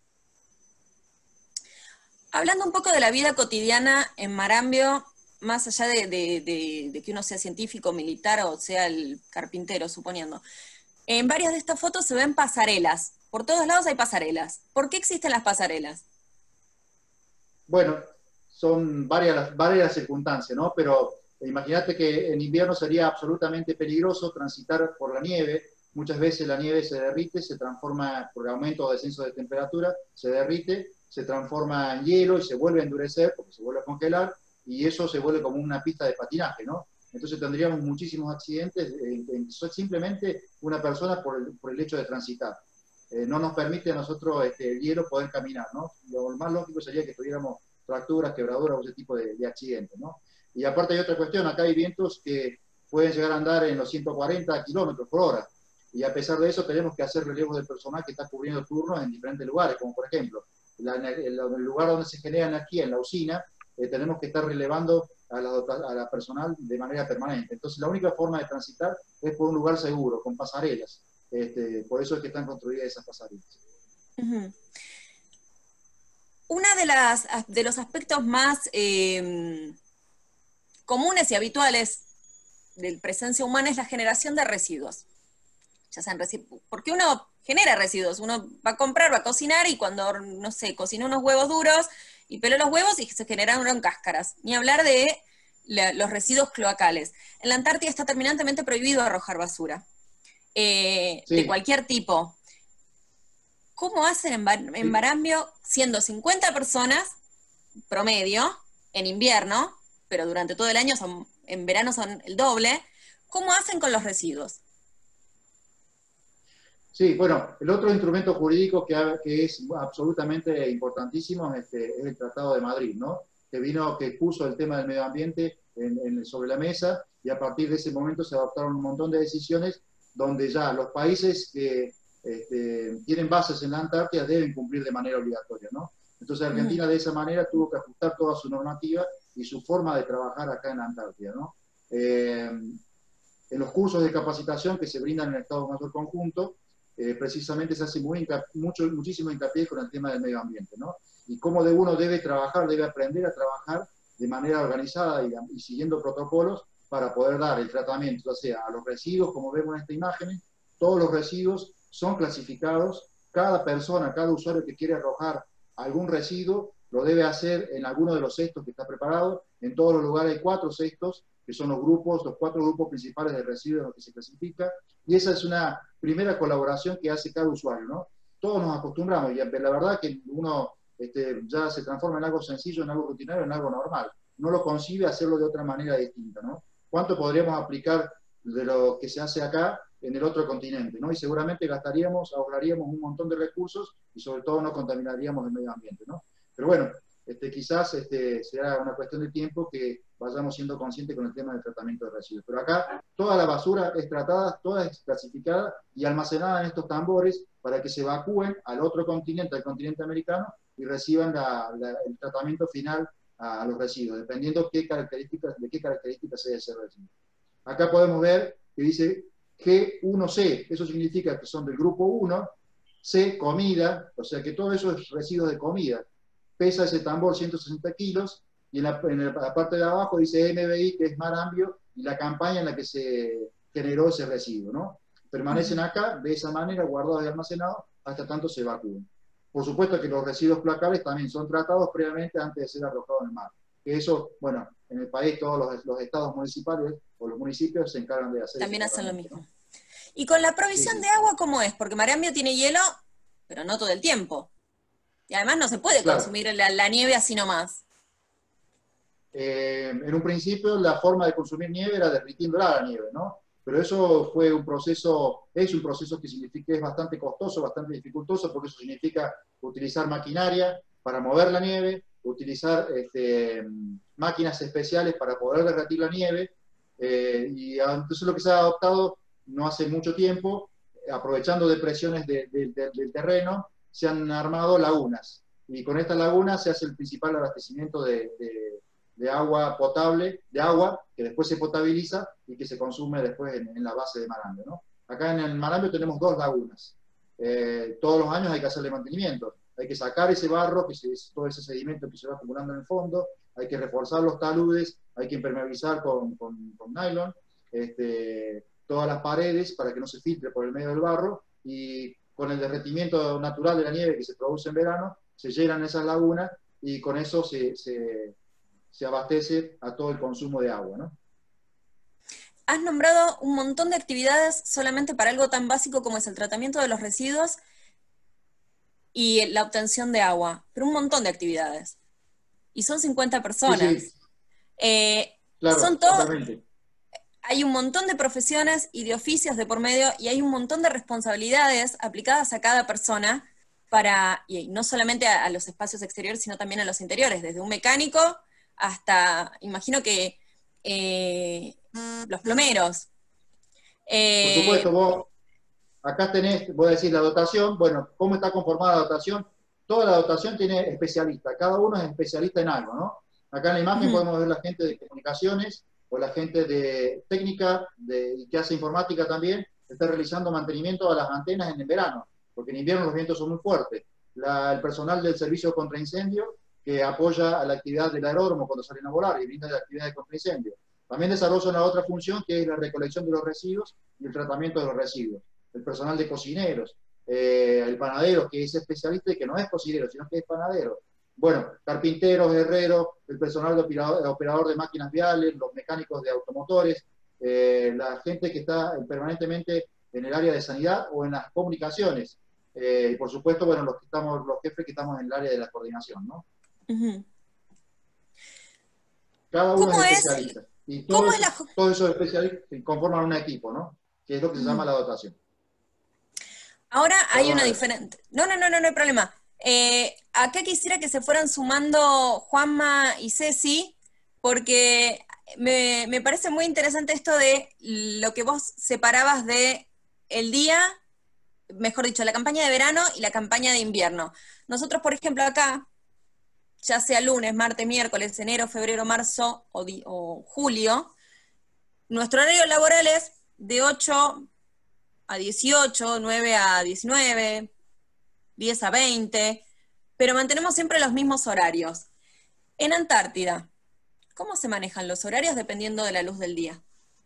Hablando un poco de la vida cotidiana en Marambio, más allá de, de, de, de que uno sea científico, militar o sea el carpintero, suponiendo, en varias de estas fotos se ven pasarelas. Por todos lados hay pasarelas. ¿Por qué existen las pasarelas? Bueno, son varias, varias circunstancias, ¿no? Pero imagínate que en invierno sería absolutamente peligroso transitar por la nieve. Muchas veces la nieve se derrite, se transforma por aumento o descenso de temperatura, se derrite, se transforma en hielo y se vuelve a endurecer porque se vuelve a congelar y eso se vuelve como una pista de patinaje, ¿no? Entonces tendríamos muchísimos accidentes en, en simplemente una persona por el, por el hecho de transitar. Eh, no nos permite a nosotros este, el hielo poder caminar, ¿no? Lo más lógico sería que tuviéramos fracturas, quebraduras o ese tipo de, de accidentes, ¿no? Y aparte hay otra cuestión, acá hay vientos que pueden llegar a andar en los ciento cuarenta kilómetros por hora, y a pesar de eso tenemos que hacer relevos del personal que está cubriendo turnos en diferentes lugares, como por ejemplo, la, en el, el lugar donde se genera energía, en la usina, eh, tenemos que estar relevando a la, a la personal de manera permanente. Entonces la única forma de transitar es por un lugar seguro, con pasarelas. Este, por eso es que están construidas esas pasarelas. Uh-huh. Una de las de los aspectos más eh, comunes y habituales de presencia humana es la generación de residuos. ya sean residuos, porque uno genera residuos, uno va a comprar, va a cocinar y cuando, no sé, cocinó unos huevos duros y peló los huevos y se generaron cáscaras. Ni hablar de la, los residuos cloacales. En la Antártida está terminantemente prohibido arrojar basura, eh, Sí. de cualquier tipo. ¿Cómo hacen en, Bar en Marambio, siendo cincuenta personas promedio, en invierno, pero durante todo el año, son, en verano son el doble, cómo hacen con los residuos? Sí, bueno, el otro instrumento jurídico que, ha, que es absolutamente importantísimo es, este, es el Tratado de Madrid, ¿no? Que vino, que puso el tema del medio ambiente en, en, sobre la mesa, y a partir de ese momento se adoptaron un montón de decisiones donde ya los países que este, tienen bases en la Antártida deben cumplir de manera obligatoria, ¿no? Entonces Argentina de esa manera tuvo que ajustar toda su normativa y su forma de trabajar acá en la Antártida, ¿no? Eh, en los cursos de capacitación que se brindan en el Estado Mayor Conjunto, Eh, precisamente se hace muy mucho, muchísimo hincapié con el tema del medio ambiente, ¿no? Y cómo de uno debe trabajar, debe aprender a trabajar de manera organizada y, y siguiendo protocolos para poder dar el tratamiento, ya sea a los residuos, como vemos en esta imagen, todos los residuos son clasificados, cada persona, cada usuario que quiere arrojar algún residuo, lo debe hacer en alguno de los cestos que está preparado. En todos los lugares hay cuatro cestos, que son los grupos, los cuatro grupos principales de residuos en los que se clasifica, y esa es una primera colaboración que hace cada usuario, ¿no? Todos nos acostumbramos, y la verdad que uno este, ya se transforma en algo sencillo, en algo rutinario, en algo normal. No lo concibe hacerlo de otra manera distinta, ¿no? ¿Cuánto podríamos aplicar de lo que se hace acá en el otro continente, ¿no? Y seguramente gastaríamos, ahorraríamos un montón de recursos y sobre todo no contaminaríamos el medio ambiente, ¿no? Pero bueno, este, quizás este, será una cuestión de tiempo que vayamos siendo conscientes con el tema del tratamiento de residuos. Pero acá toda la basura es tratada, toda es clasificada y almacenada en estos tambores para que se evacúen al otro continente, al continente americano, y reciban la, la, el tratamiento final a, a los residuos, dependiendo qué características, de qué características sea ese residuo. Acá podemos ver que dice G uno C, eso significa que son del grupo uno, C, comida, o sea que todo eso es residuos de comida. Pesa ese tambor ciento sesenta kilos, y en la, en la parte de abajo dice M B I, que es Marambio, y la campaña en la que se generó ese residuo, ¿no? Permanecen acá, de esa manera, guardados y almacenados, hasta tanto se evacúen. Por supuesto que los residuos cloacales también son tratados previamente antes de ser arrojados en el mar. Que eso, bueno, en el país todos los, los estados municipales o los municipios se encargan de hacer. También hacen lo mismo. Y con la provisión sí, sí. de agua, ¿cómo es? Porque Marambio tiene hielo, pero no todo el tiempo. Y además no se puede claro. consumir la, la nieve así nomás. Eh, en un principio la forma de consumir nieve era derritiéndola la nieve, ¿no? Pero eso fue un proceso, es un proceso que significa, es bastante costoso, bastante dificultoso, porque eso significa utilizar maquinaria para mover la nieve, utilizar este, máquinas especiales para poder derretir la nieve, eh, y entonces lo que se ha adoptado no hace mucho tiempo, aprovechando depresiones de, de, de, del terreno, se han armado lagunas, y con estas lagunas se hace el principal abastecimiento de, de, de agua potable, de agua que después se potabiliza y que se consume después en, en la base de Marambio, ¿no? Acá en el Marambio tenemos dos lagunas, eh, todos los años hay que hacerle mantenimiento, hay que sacar ese barro, que se, todo ese sedimento que se va acumulando en el fondo, hay que reforzar los taludes, hay que impermeabilizar con, con, con nylon, este, todas las paredes para que no se filtre por el medio del barro, y con el derretimiento natural de la nieve que se produce en verano, se llenan esas lagunas y con eso se, se, se abastece a todo el consumo de agua, ¿no? Has nombrado un montón de actividades solamente para algo tan básico como es el tratamiento de los residuos y la obtención de agua, pero un montón de actividades. Y son cincuenta personas. Sí, sí. Eh, claro, son todos... totalmente. Hay un montón de profesiones y de oficios de por medio, y hay un montón de responsabilidades aplicadas a cada persona, para, y no solamente a, a los espacios exteriores, sino también a los interiores, desde un mecánico hasta, imagino que, eh, los plomeros. Eh, Por supuesto, vos, acá tenés, voy a decir la dotación, bueno, ¿cómo está conformada la dotación? Toda la dotación tiene especialistas, cada uno es especialista en algo, ¿no? Acá en la imagen uh-huh. podemos ver la gente de comunicaciones, o la gente de técnica, de, que hace informática también, está realizando mantenimiento a las antenas en el verano, porque en invierno los vientos son muy fuertes. La, el personal del servicio contra incendio, que apoya a la actividad del aeródromo cuando salen a volar y brinda la actividad de contra incendio. También desarrolla una otra función, que es la recolección de los residuos y el tratamiento de los residuos. el personal de cocineros, eh, el panadero que es especialista y que no es cocinero, sino que es panadero. Bueno, carpinteros, herreros, el personal de operador, operador de máquinas viales, los mecánicos de automotores, eh, la gente que está permanentemente en el área de sanidad o en las comunicaciones. Eh, y por supuesto, bueno, los, que estamos, los jefes que estamos en el área de la coordinación, ¿no? Uh-huh. Cada uno ¿Cómo es es, especialista. Y ¿cómo todos, es la... todos esos especialistas conforman un equipo, ¿no? Que es lo que se uh-huh. llama la dotación. Ahora hay Perdón, una diferente... No, no, no, no, no hay problema. Eh, acá quisiera que se fueran sumando Juanma y Ceci, porque me, me parece muy interesante esto de lo que vos separabas de el día, mejor dicho, la campaña de verano y la campaña de invierno. Nosotros, por ejemplo, acá, ya sea lunes, martes, miércoles, enero, febrero, marzo o, di- o julio, nuestro horario laboral es de ocho a dieciocho, nueve a diecinueve, diez a veinte, pero mantenemos siempre los mismos horarios. En Antártida, ¿cómo se manejan los horarios dependiendo de la luz del día?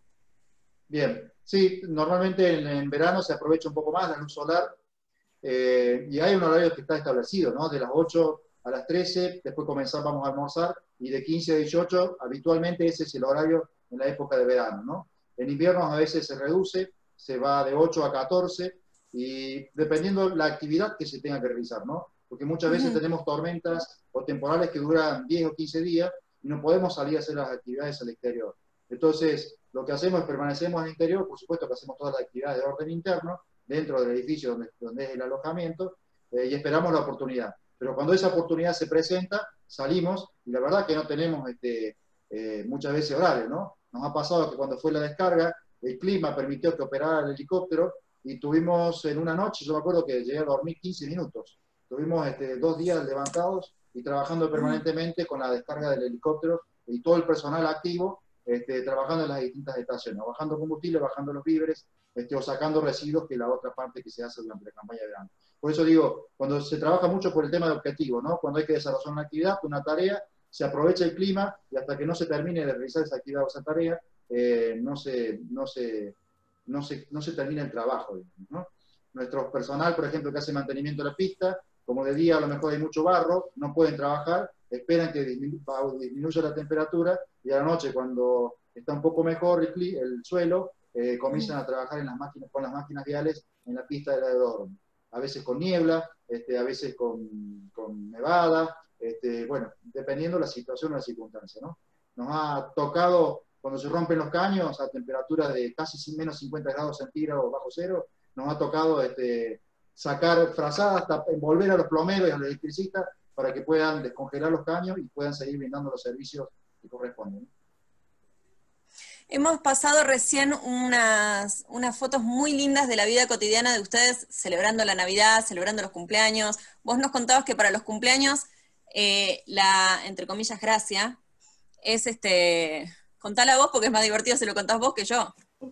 Bien, sí, normalmente en, en verano se aprovecha un poco más la luz solar, eh, y hay un horario que está establecido, ¿no? De las ocho a las trece, después comenzamos a almorzar, y de quince a dieciocho, habitualmente ese es el horario en la época de verano, ¿no? En invierno a veces se reduce, se va de ocho a catorce, y dependiendo la actividad que se tenga que realizar, ¿no? Porque muchas veces Uh-huh. tenemos tormentas o temporales que duran diez o quince días, y no podemos salir a hacer las actividades al exterior. Entonces, lo que hacemos es permanecemos en el interior, por supuesto que hacemos todas las actividades de orden interno, dentro del edificio donde, donde es el alojamiento, eh, y esperamos la oportunidad. Pero cuando esa oportunidad se presenta, salimos, y la verdad que no tenemos este, eh, muchas veces horario, ¿no? Nos ha pasado que cuando fue la descarga, el clima permitió que operara el helicóptero, y tuvimos en una noche, yo me acuerdo que llegué a dormir quince minutos, tuvimos este, dos días levantados y trabajando permanentemente con la descarga del helicóptero, y todo el personal activo, Este, trabajando en las distintas estaciones, o bajando combustible, bajando los víveres, este, o sacando residuos, que es la otra parte que se hace durante la campaña de verano. Por eso digo, cuando se trabaja mucho por el tema de objetivo, ¿no? Cuando hay que desarrollar una actividad, una tarea, se aprovecha el clima, y hasta que no se termine de realizar esa actividad o esa tarea, eh, no, se, no, se, no, se, no se termina el trabajo, digamos, ¿no? Nuestro personal, por ejemplo, que hace mantenimiento de la pista, como de día a lo mejor hay mucho barro, no pueden trabajar, esperan que disminu disminuya la temperatura, y a la noche, cuando está un poco mejor el, el suelo, eh, comienzan a trabajar en las máquinas, con las máquinas viales en la pista del aeródromo. A veces con niebla, este, a veces con, con nevada, este, bueno, dependiendo la situación o la circunstancia, ¿no? Nos ha tocado, cuando se rompen los caños a temperaturas de casi menos cincuenta grados centígrados bajo cero, nos ha tocado este, sacar frazadas, hasta envolver a los plomeros y a los electricistas para que puedan descongelar los caños y puedan seguir brindando los servicios que corresponden. Hemos pasado recién unas, unas fotos muy lindas de la vida cotidiana de ustedes, celebrando la Navidad, celebrando los cumpleaños. Vos nos contabas que para los cumpleaños, eh, la, entre comillas, gracia, es este, contala vos porque es más divertido si lo contás vos que yo.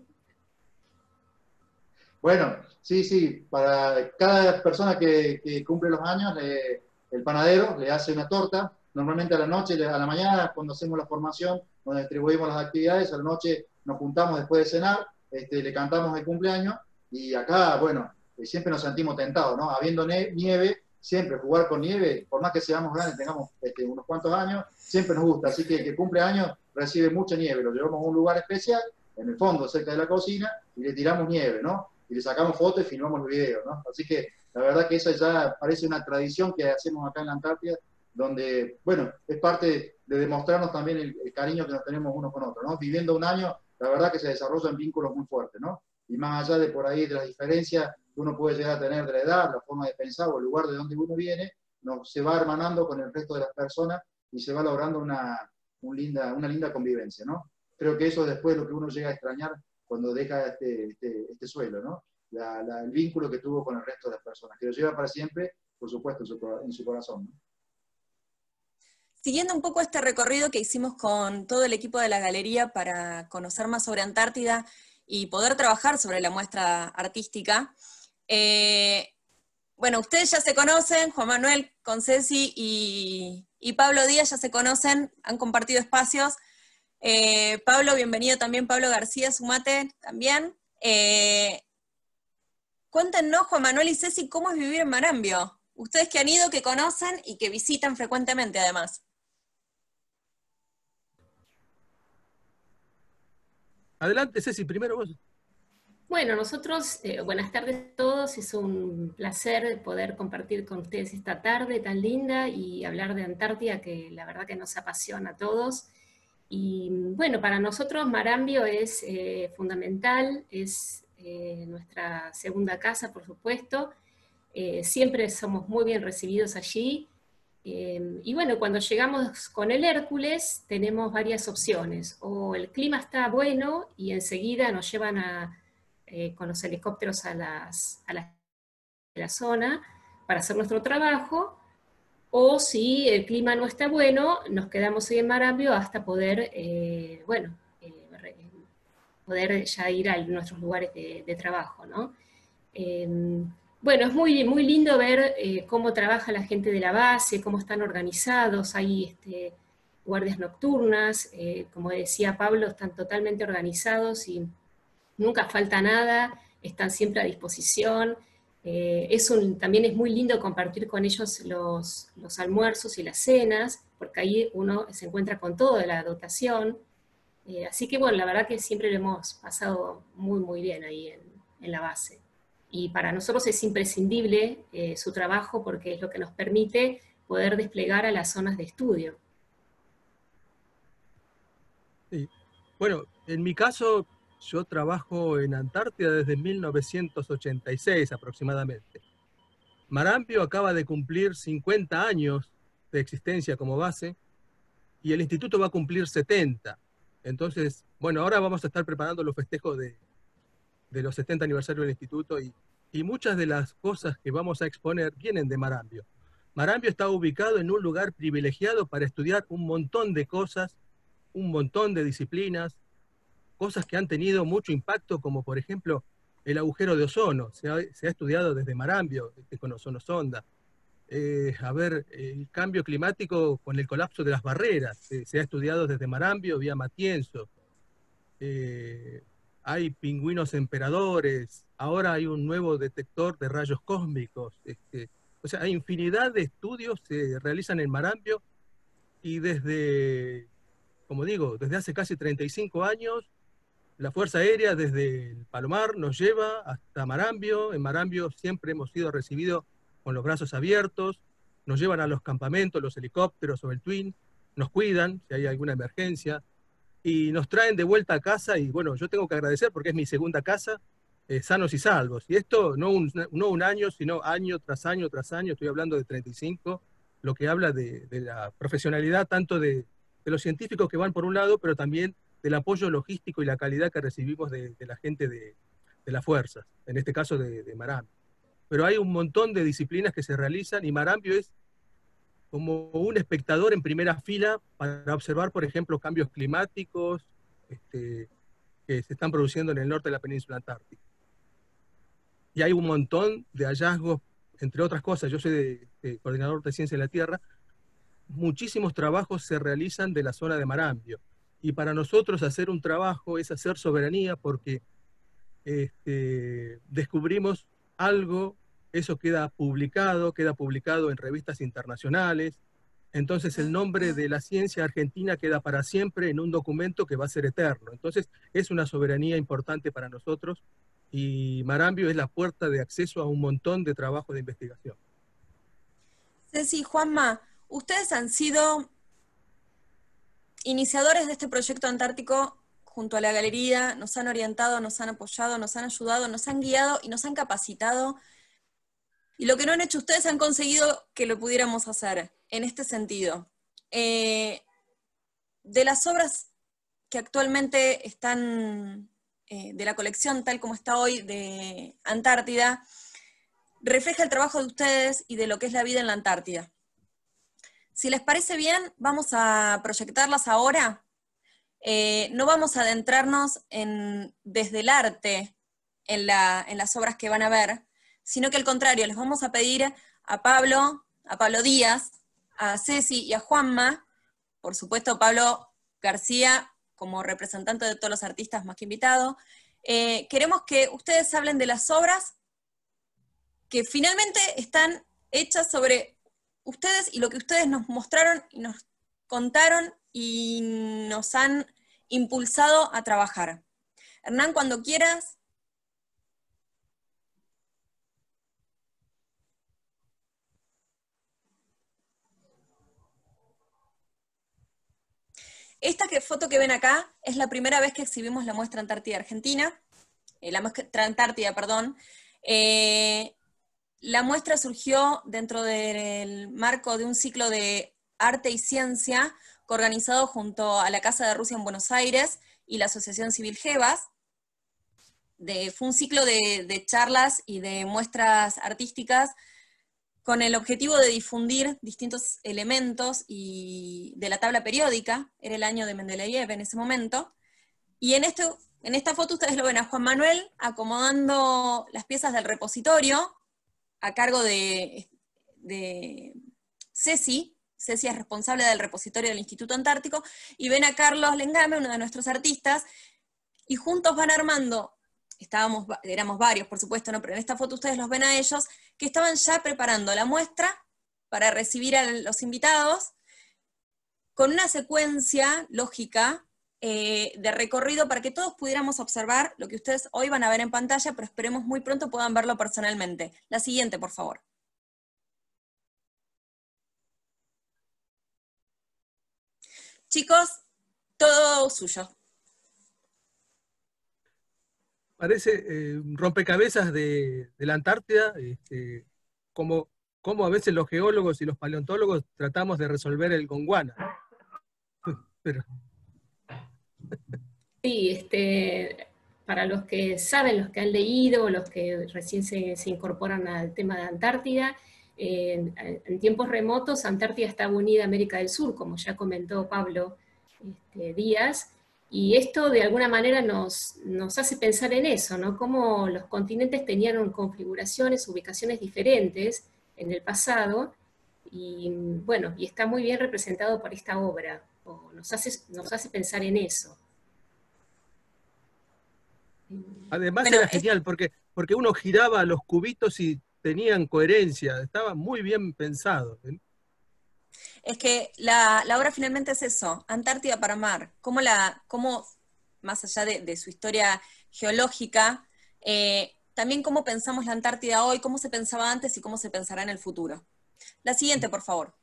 Bueno, sí, sí, para cada persona que, que cumple los años, le, el panadero le hace una torta, normalmente a la noche, a la mañana, cuando hacemos la formación, donde distribuimos las actividades, a la noche nos juntamos después de cenar, este, le cantamos el cumpleaños, y acá, bueno, siempre nos sentimos tentados, ¿no? Habiendo nieve, siempre jugar con nieve, por más que seamos grandes, tengamos este, unos cuantos años, siempre nos gusta, así que el que cumple años recibe mucha nieve, lo llevamos a un lugar especial, en el fondo, cerca de la cocina, y le tiramos nieve, ¿no? Y le sacamos fotos y filmamos los videos, ¿no? Así que la verdad que esa ya parece una tradición que hacemos acá en la Antártida, donde, bueno, es parte de demostrarnos también el, el cariño que nos tenemos unos con otros, ¿no? Viviendo un año, la verdad que se desarrollan vínculos muy fuertes, ¿no? Y más allá de por ahí de las diferencias que uno puede llegar a tener de la edad, la forma de pensar o el lugar de donde uno viene, nos, se va hermanando con el resto de las personas y se va logrando una, un linda, una linda convivencia, ¿no? Creo que eso es después lo que uno llega a extrañar cuando deja este, este, este suelo, ¿no? La, la, el vínculo que tuvo con el resto de las personas, que lo lleva para siempre, por supuesto, en su, en su corazón, ¿no? Siguiendo un poco este recorrido que hicimos con todo el equipo de la galería para conocer más sobre Antártida y poder trabajar sobre la muestra artística, eh, bueno, ustedes ya se conocen, Juan Manuel con Ceci y, y Pablo Díaz ya se conocen, han compartido espacios. Eh, Pablo, bienvenido también, Pablo García, sumate también. Eh, Cuéntenos, Juan Manuel y Ceci, cómo es vivir en Marambio. Ustedes que han ido, que conocen y que visitan frecuentemente además. Adelante, Ceci, primero vos. Bueno, nosotros, eh, buenas tardes a todos, es un placer poder compartir con ustedes esta tarde tan linda y hablar de Antártida, que la verdad que nos apasiona a todos. Y bueno, para nosotros Marambio es eh, fundamental, es eh, nuestra segunda casa, por supuesto. Eh, siempre somos muy bien recibidos allí. Eh, y bueno, cuando llegamos con el Hércules tenemos varias opciones. O el clima está bueno y enseguida nos llevan a, eh, con los helicópteros a, las, a, la, a la zona para hacer nuestro trabajo. O si el clima no está bueno, nos quedamos ahí en Marambio hasta poder, eh, bueno, eh, poder ya ir a nuestros lugares de, de trabajo, ¿no? Eh, bueno, es muy, muy lindo ver eh, cómo trabaja la gente de la base, cómo están organizados, hay este, guardias nocturnas, eh, como decía Pablo, están totalmente organizados y nunca falta nada, están siempre a disposición. Eh, es un, también es muy lindo compartir con ellos los, los almuerzos y las cenas, porque ahí uno se encuentra con toda la dotación. Eh, así que bueno, la verdad que siempre lo hemos pasado muy muy bien ahí en, en la base. Y para nosotros es imprescindible eh, su trabajo porque es lo que nos permite poder desplegar a las zonas de estudio. Sí. Bueno, en mi caso, yo trabajo en Antártida desde mil novecientos ochenta y seis aproximadamente. Marambio acaba de cumplir cincuenta años de existencia como base y el instituto va a cumplir setenta. Entonces, bueno, ahora vamos a estar preparando los festejos de, de los setenta aniversarios del instituto y, y muchas de las cosas que vamos a exponer vienen de Marambio. Marambio está ubicado en un lugar privilegiado para estudiar un montón de cosas, un montón de disciplinas, cosas que han tenido mucho impacto, como por ejemplo el agujero de ozono. Se ha, se ha estudiado desde Marambio, este, con ozono sonda. Eh, a ver, el cambio climático con el colapso de las barreras, eh, se ha estudiado desde Marambio vía Matienzo. Eh, hay pingüinos emperadores, ahora hay un nuevo detector de rayos cósmicos. Este, o sea, hay infinidad de estudios que se realizan en Marambio y desde, como digo, desde hace casi treinta y cinco años, la Fuerza Aérea desde el Palomar nos lleva hasta Marambio. En Marambio siempre hemos sido recibidos con los brazos abiertos, nos llevan a los campamentos, los helicópteros o el Twin, nos cuidan si hay alguna emergencia, y nos traen de vuelta a casa, y bueno, yo tengo que agradecer porque es mi segunda casa, eh, sanos y salvos. Y esto no un, no un año, sino año tras año tras año, estoy hablando de treinta y cinco, lo que habla de, de la profesionalidad tanto de, de los científicos que van por un lado, pero también del apoyo logístico y la calidad que recibimos de, de la gente de, de las fuerzas, en este caso de, de Marambio. Pero hay un montón de disciplinas que se realizan y Marambio es como un espectador en primera fila para observar, por ejemplo, cambios climáticos este, que se están produciendo en el norte de la península antártica. Y hay un montón de hallazgos, entre otras cosas, yo soy de, de coordinador de Ciencia de la Tierra, muchísimos trabajos se realizan de la zona de Marambio. Y para nosotros hacer un trabajo es hacer soberanía porque este, descubrimos algo, eso queda publicado, queda publicado en revistas internacionales, entonces el nombre de la ciencia argentina queda para siempre en un documento que va a ser eterno. Entonces es una soberanía importante para nosotros y Marambio es la puerta de acceso a un montón de trabajo de investigación. Ceci, Juanma, ustedes han sido iniciadores de este proyecto antártico junto a la galería, nos han orientado, nos han apoyado, nos han ayudado, nos han guiado y nos han capacitado. Y lo que no han hecho ustedes han conseguido que lo pudiéramos hacer, en este sentido. Eh, de las obras que actualmente están, eh, de la colección tal como está hoy de Antártida, refleja el trabajo de ustedes y de lo que es la vida en la Antártida. Si les parece bien, vamos a proyectarlas ahora. Eh, no vamos a adentrarnos en, desde el arte en, la, en las obras que van a ver, sino que al contrario, les vamos a pedir a Pablo, a Pablo Díaz, a Ceci y a Juanma, por supuesto Pablo García como representante de todos los artistas más que invitado, eh, queremos que ustedes hablen de las obras que finalmente están hechas sobre ustedes y lo que ustedes nos mostraron y nos contaron y nos han impulsado a trabajar. Hernán, cuando quieras. Esta que, foto que ven acá es la primera vez que exhibimos la muestra Antártida Argentina, eh, la muestra Antártida, perdón. Eh, la muestra surgió dentro del marco de un ciclo de arte y ciencia organizado junto a la Casa de Rusia en Buenos Aires y la Asociación Civil Jevas. De, fue un ciclo de, de charlas y de muestras artísticas con el objetivo de difundir distintos elementos y de la tabla periódica. Era el año de Mendeleev en ese momento, y en, este, en esta foto ustedes lo ven a Juan Manuel acomodando las piezas del repositorio a cargo de, de Ceci. Ceci es responsable del repositorio del Instituto Antártico, y ven a Carlos Lengame, uno de nuestros artistas, y juntos van armando. Estábamos, éramos varios, por supuesto, ¿no? Pero en esta foto ustedes los ven a ellos, que estaban ya preparando la muestra para recibir a los invitados, con una secuencia lógica eh, de recorrido para que todos pudiéramos observar lo que ustedes hoy van a ver en pantalla, pero esperemos muy pronto puedan verlo personalmente. La siguiente, por favor. Chicos, todo suyo. Parece eh, un rompecabezas de, de la Antártida, este, como, como a veces los geólogos y los paleontólogos tratamos de resolver el Gondwana. Pero... Sí, este, para los que saben, los que han leído, los que recién se, se incorporan al tema de Antártida, eh, en, en tiempos remotos Antártida estaba unida a América del Sur, como ya comentó Pablo este, Díaz. Y esto de alguna manera nos, nos hace pensar en eso, ¿no? Cómo los continentes tenían configuraciones, ubicaciones diferentes en el pasado, y bueno, y está muy bien representado por esta obra, o nos hace, nos hace pensar en eso. Además Bueno, era es... genial, porque, porque uno giraba los cubitos y tenían coherencia, estaba muy bien pensado, ¿eh? Es que la, la obra finalmente es eso, Antártida para Mar, cómo, la, cómo más allá de, de su historia geológica, eh, también cómo pensamos la Antártida hoy, cómo se pensaba antes y cómo se pensará en el futuro. La siguiente, por favor.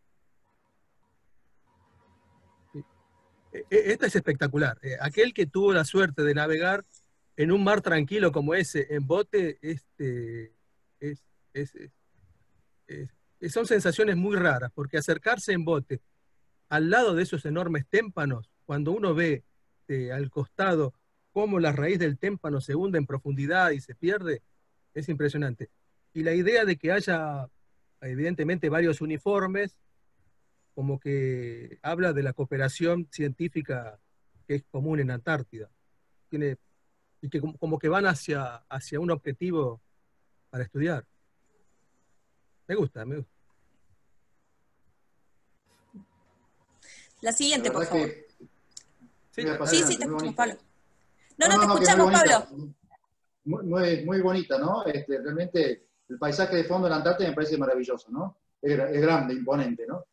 Esta es espectacular. Aquel que tuvo la suerte de navegar en un mar tranquilo como ese, en bote, este, es, es, es, es, son sensaciones muy raras, porque acercarse en bote al lado de esos enormes témpanos, cuando uno ve eh, al costado cómo la raíz del témpano se hunde en profundidad y se pierde, es impresionante. Y la idea de que haya, evidentemente, varios uniformes, como que habla de la cooperación científica que es común en Antártida. Tiene, y que como, como que van hacia, hacia un objetivo para estudiar. Me gusta, me gusta. La siguiente, La por favor. Que... Sí, sí, sí, te escuchamos, Pablo. No, no, no, te no, escuchamos, Pablo. Muy, muy, muy bonita, ¿no? Este, realmente el paisaje de fondo de la Antártida me parece maravilloso, ¿no? Es, es grande, imponente, ¿no?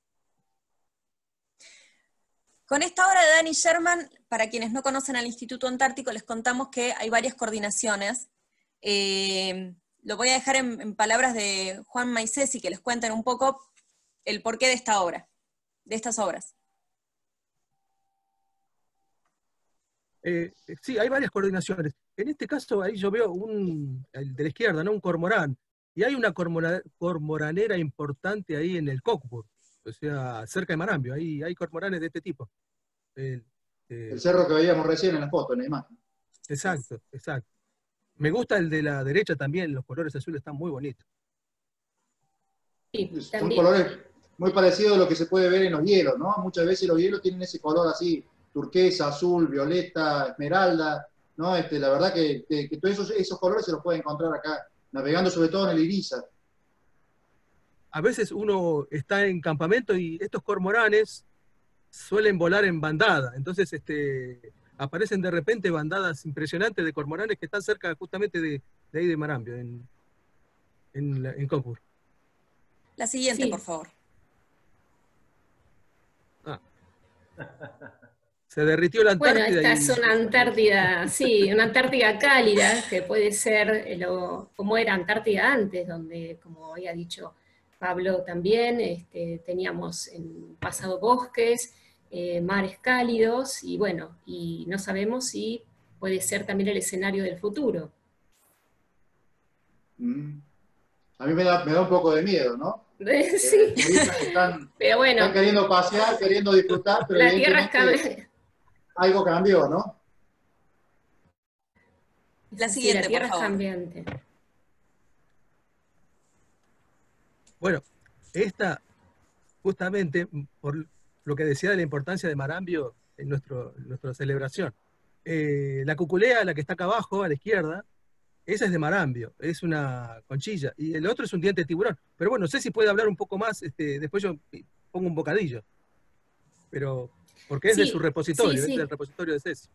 Con esta obra de Danny Sherman, para quienes no conocen al Instituto Antártico, les contamos que hay varias coordinaciones. Eh, lo voy a dejar en, en palabras de Juan Maicesi, que les cuenten un poco el porqué de esta obra, de estas obras. Eh, sí, hay varias coordinaciones. En este caso, ahí yo veo un, el de la izquierda, ¿no? Un cormorán. Y hay una cormora, cormoranera importante ahí en el Cockburn, o sea, cerca de Marambio. Ahí hay cormoranes de este tipo. El, eh, el cerro que veíamos recién en la foto, en la imagen. Exacto, exacto. Me gusta el de la derecha también, los colores azules están muy bonitos. Sí, Son también. colores muy parecidos a lo que se puede ver en los hielos, ¿no? Muchas veces los hielos tienen ese color así, turquesa, azul, violeta, esmeralda, ¿no? Este, la verdad que, que, que todos esos, esos colores se los puede encontrar acá, navegando sobre todo en el Iriza. A veces uno está en campamento y estos cormoranes suelen volar en bandada, entonces este, aparecen de repente bandadas impresionantes de cormoranes que están cerca justamente de, de ahí de Marambio. En, en, en Concur. La siguiente, Sí. por favor. Ah. Se derritió la Bueno, Antártida esta y... es una Antártida, sí, una Antártida cálida, que puede ser eh, lo, como era Antártida antes, donde, como había dicho Pablo también, este, teníamos en pasado bosques, eh, mares cálidos, y bueno, y no sabemos si puede ser también el escenario del futuro. Mm. A mí me da, me da un poco de miedo, ¿no? Eh, Sí, turistas que están, pero bueno, están queriendo pasear, queriendo disfrutar, pero la Tierra es evidentemente cam- algo cambió, ¿no? La sí, la siguiente, por Tierra es favor. cambiante. Bueno, esta, justamente, por lo que decía de la importancia de Marambio en, nuestro, en nuestra celebración. Eh, la cuculea, la que está acá abajo, a la izquierda, esa es de Marambio, es una conchilla, y el otro es un diente de tiburón. Pero bueno, no sé si puede hablar un poco más, este, después yo pongo un bocadillo, pero porque es de su Sí, sí, repositorio, es del sí. repositorio de Ceci.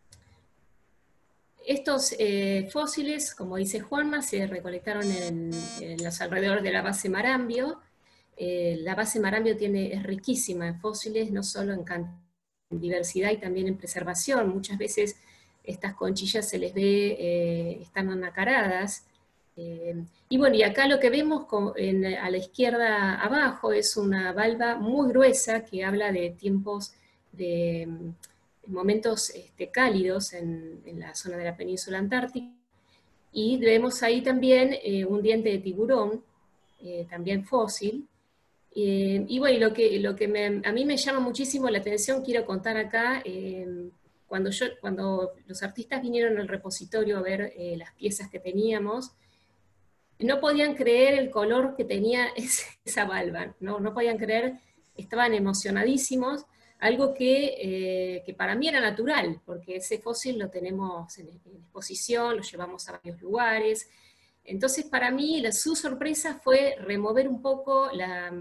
Estos eh, fósiles, como dice Juanma, se recolectaron en, en los alrededores de la base Marambio. Eh, la base Marambio tiene, es riquísima en fósiles, no solo en, en diversidad y también en preservación. Muchas veces estas conchillas se les ve, eh, están anacaradas. Eh, y bueno, y acá lo que vemos con, en, a la izquierda abajo es una valva muy gruesa que habla de tiempos de momentos este, cálidos en, en la zona de la península antártica. Y vemos ahí también eh, un diente de tiburón, eh, también fósil. Eh, y bueno, lo que, lo que me, a mí me llama muchísimo la atención, quiero contar acá, eh, cuando, yo, cuando los artistas vinieron al repositorio a ver eh, las piezas que teníamos, no podían creer el color que tenía ese, esa valva, ¿no? No podían creer, estaban emocionadísimos, algo que, eh, que para mí era natural, porque ese fósil lo tenemos en, en exposición, lo llevamos a varios lugares. Entonces, para mí, la, su sorpresa fue remover un poco la,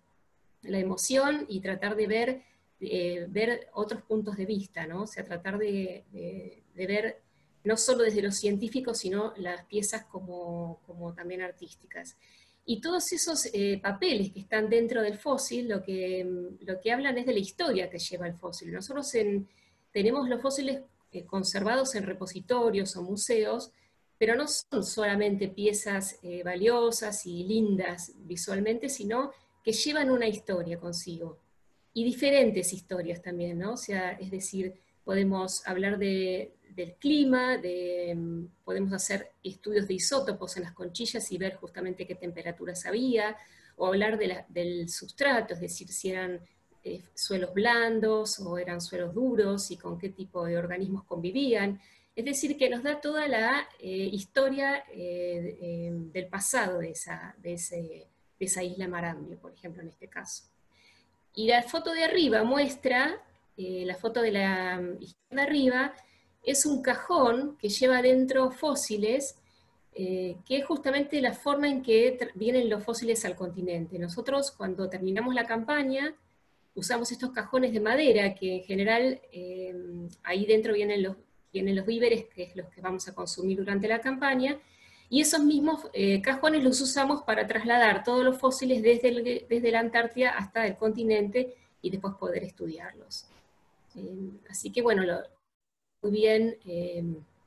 la emoción y tratar de ver, eh, ver otros puntos de vista, ¿no? O sea, tratar de, de, de ver no solo desde los científicos, sino las piezas como, como también artísticas. Y todos esos eh, papeles que están dentro del fósil, lo que, lo que hablan es de la historia que lleva el fósil. Nosotros en, tenemos los fósiles eh, conservados en repositorios o museos, pero no son solamente piezas eh, valiosas y lindas visualmente, sino que llevan una historia consigo. Y diferentes historias también, ¿no? O sea, es decir, podemos hablar de, del clima, de, podemos hacer estudios de isótopos en las conchillas y ver justamente qué temperaturas había, o hablar de la, del sustrato, es decir, si eran eh, suelos blandos o eran suelos duros y con qué tipo de organismos convivían. Es decir, que nos da toda la eh, historia eh, eh, del pasado de esa, de, ese, de esa isla Marambio, por ejemplo, en este caso. Y la foto de arriba muestra, eh, la foto de la izquierda arriba, es un cajón que lleva dentro fósiles, eh, que es justamente la forma en que vienen los fósiles al continente. Nosotros, cuando terminamos la campaña, usamos estos cajones de madera, que en general eh, ahí dentro vienen los, vienen los víveres, que es los que vamos a consumir durante la campaña, y esos mismos eh, cajones los usamos para trasladar todos los fósiles desde, el, desde la Antártida hasta el continente y después poder estudiarlos. Eh, así que bueno, lo, muy bien, eh,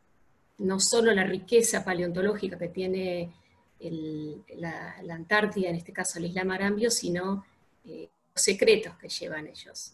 no solo la riqueza paleontológica que tiene el, la, la Antártida, en este caso la isla Marambio, sino eh, los secretos que llevan ellos.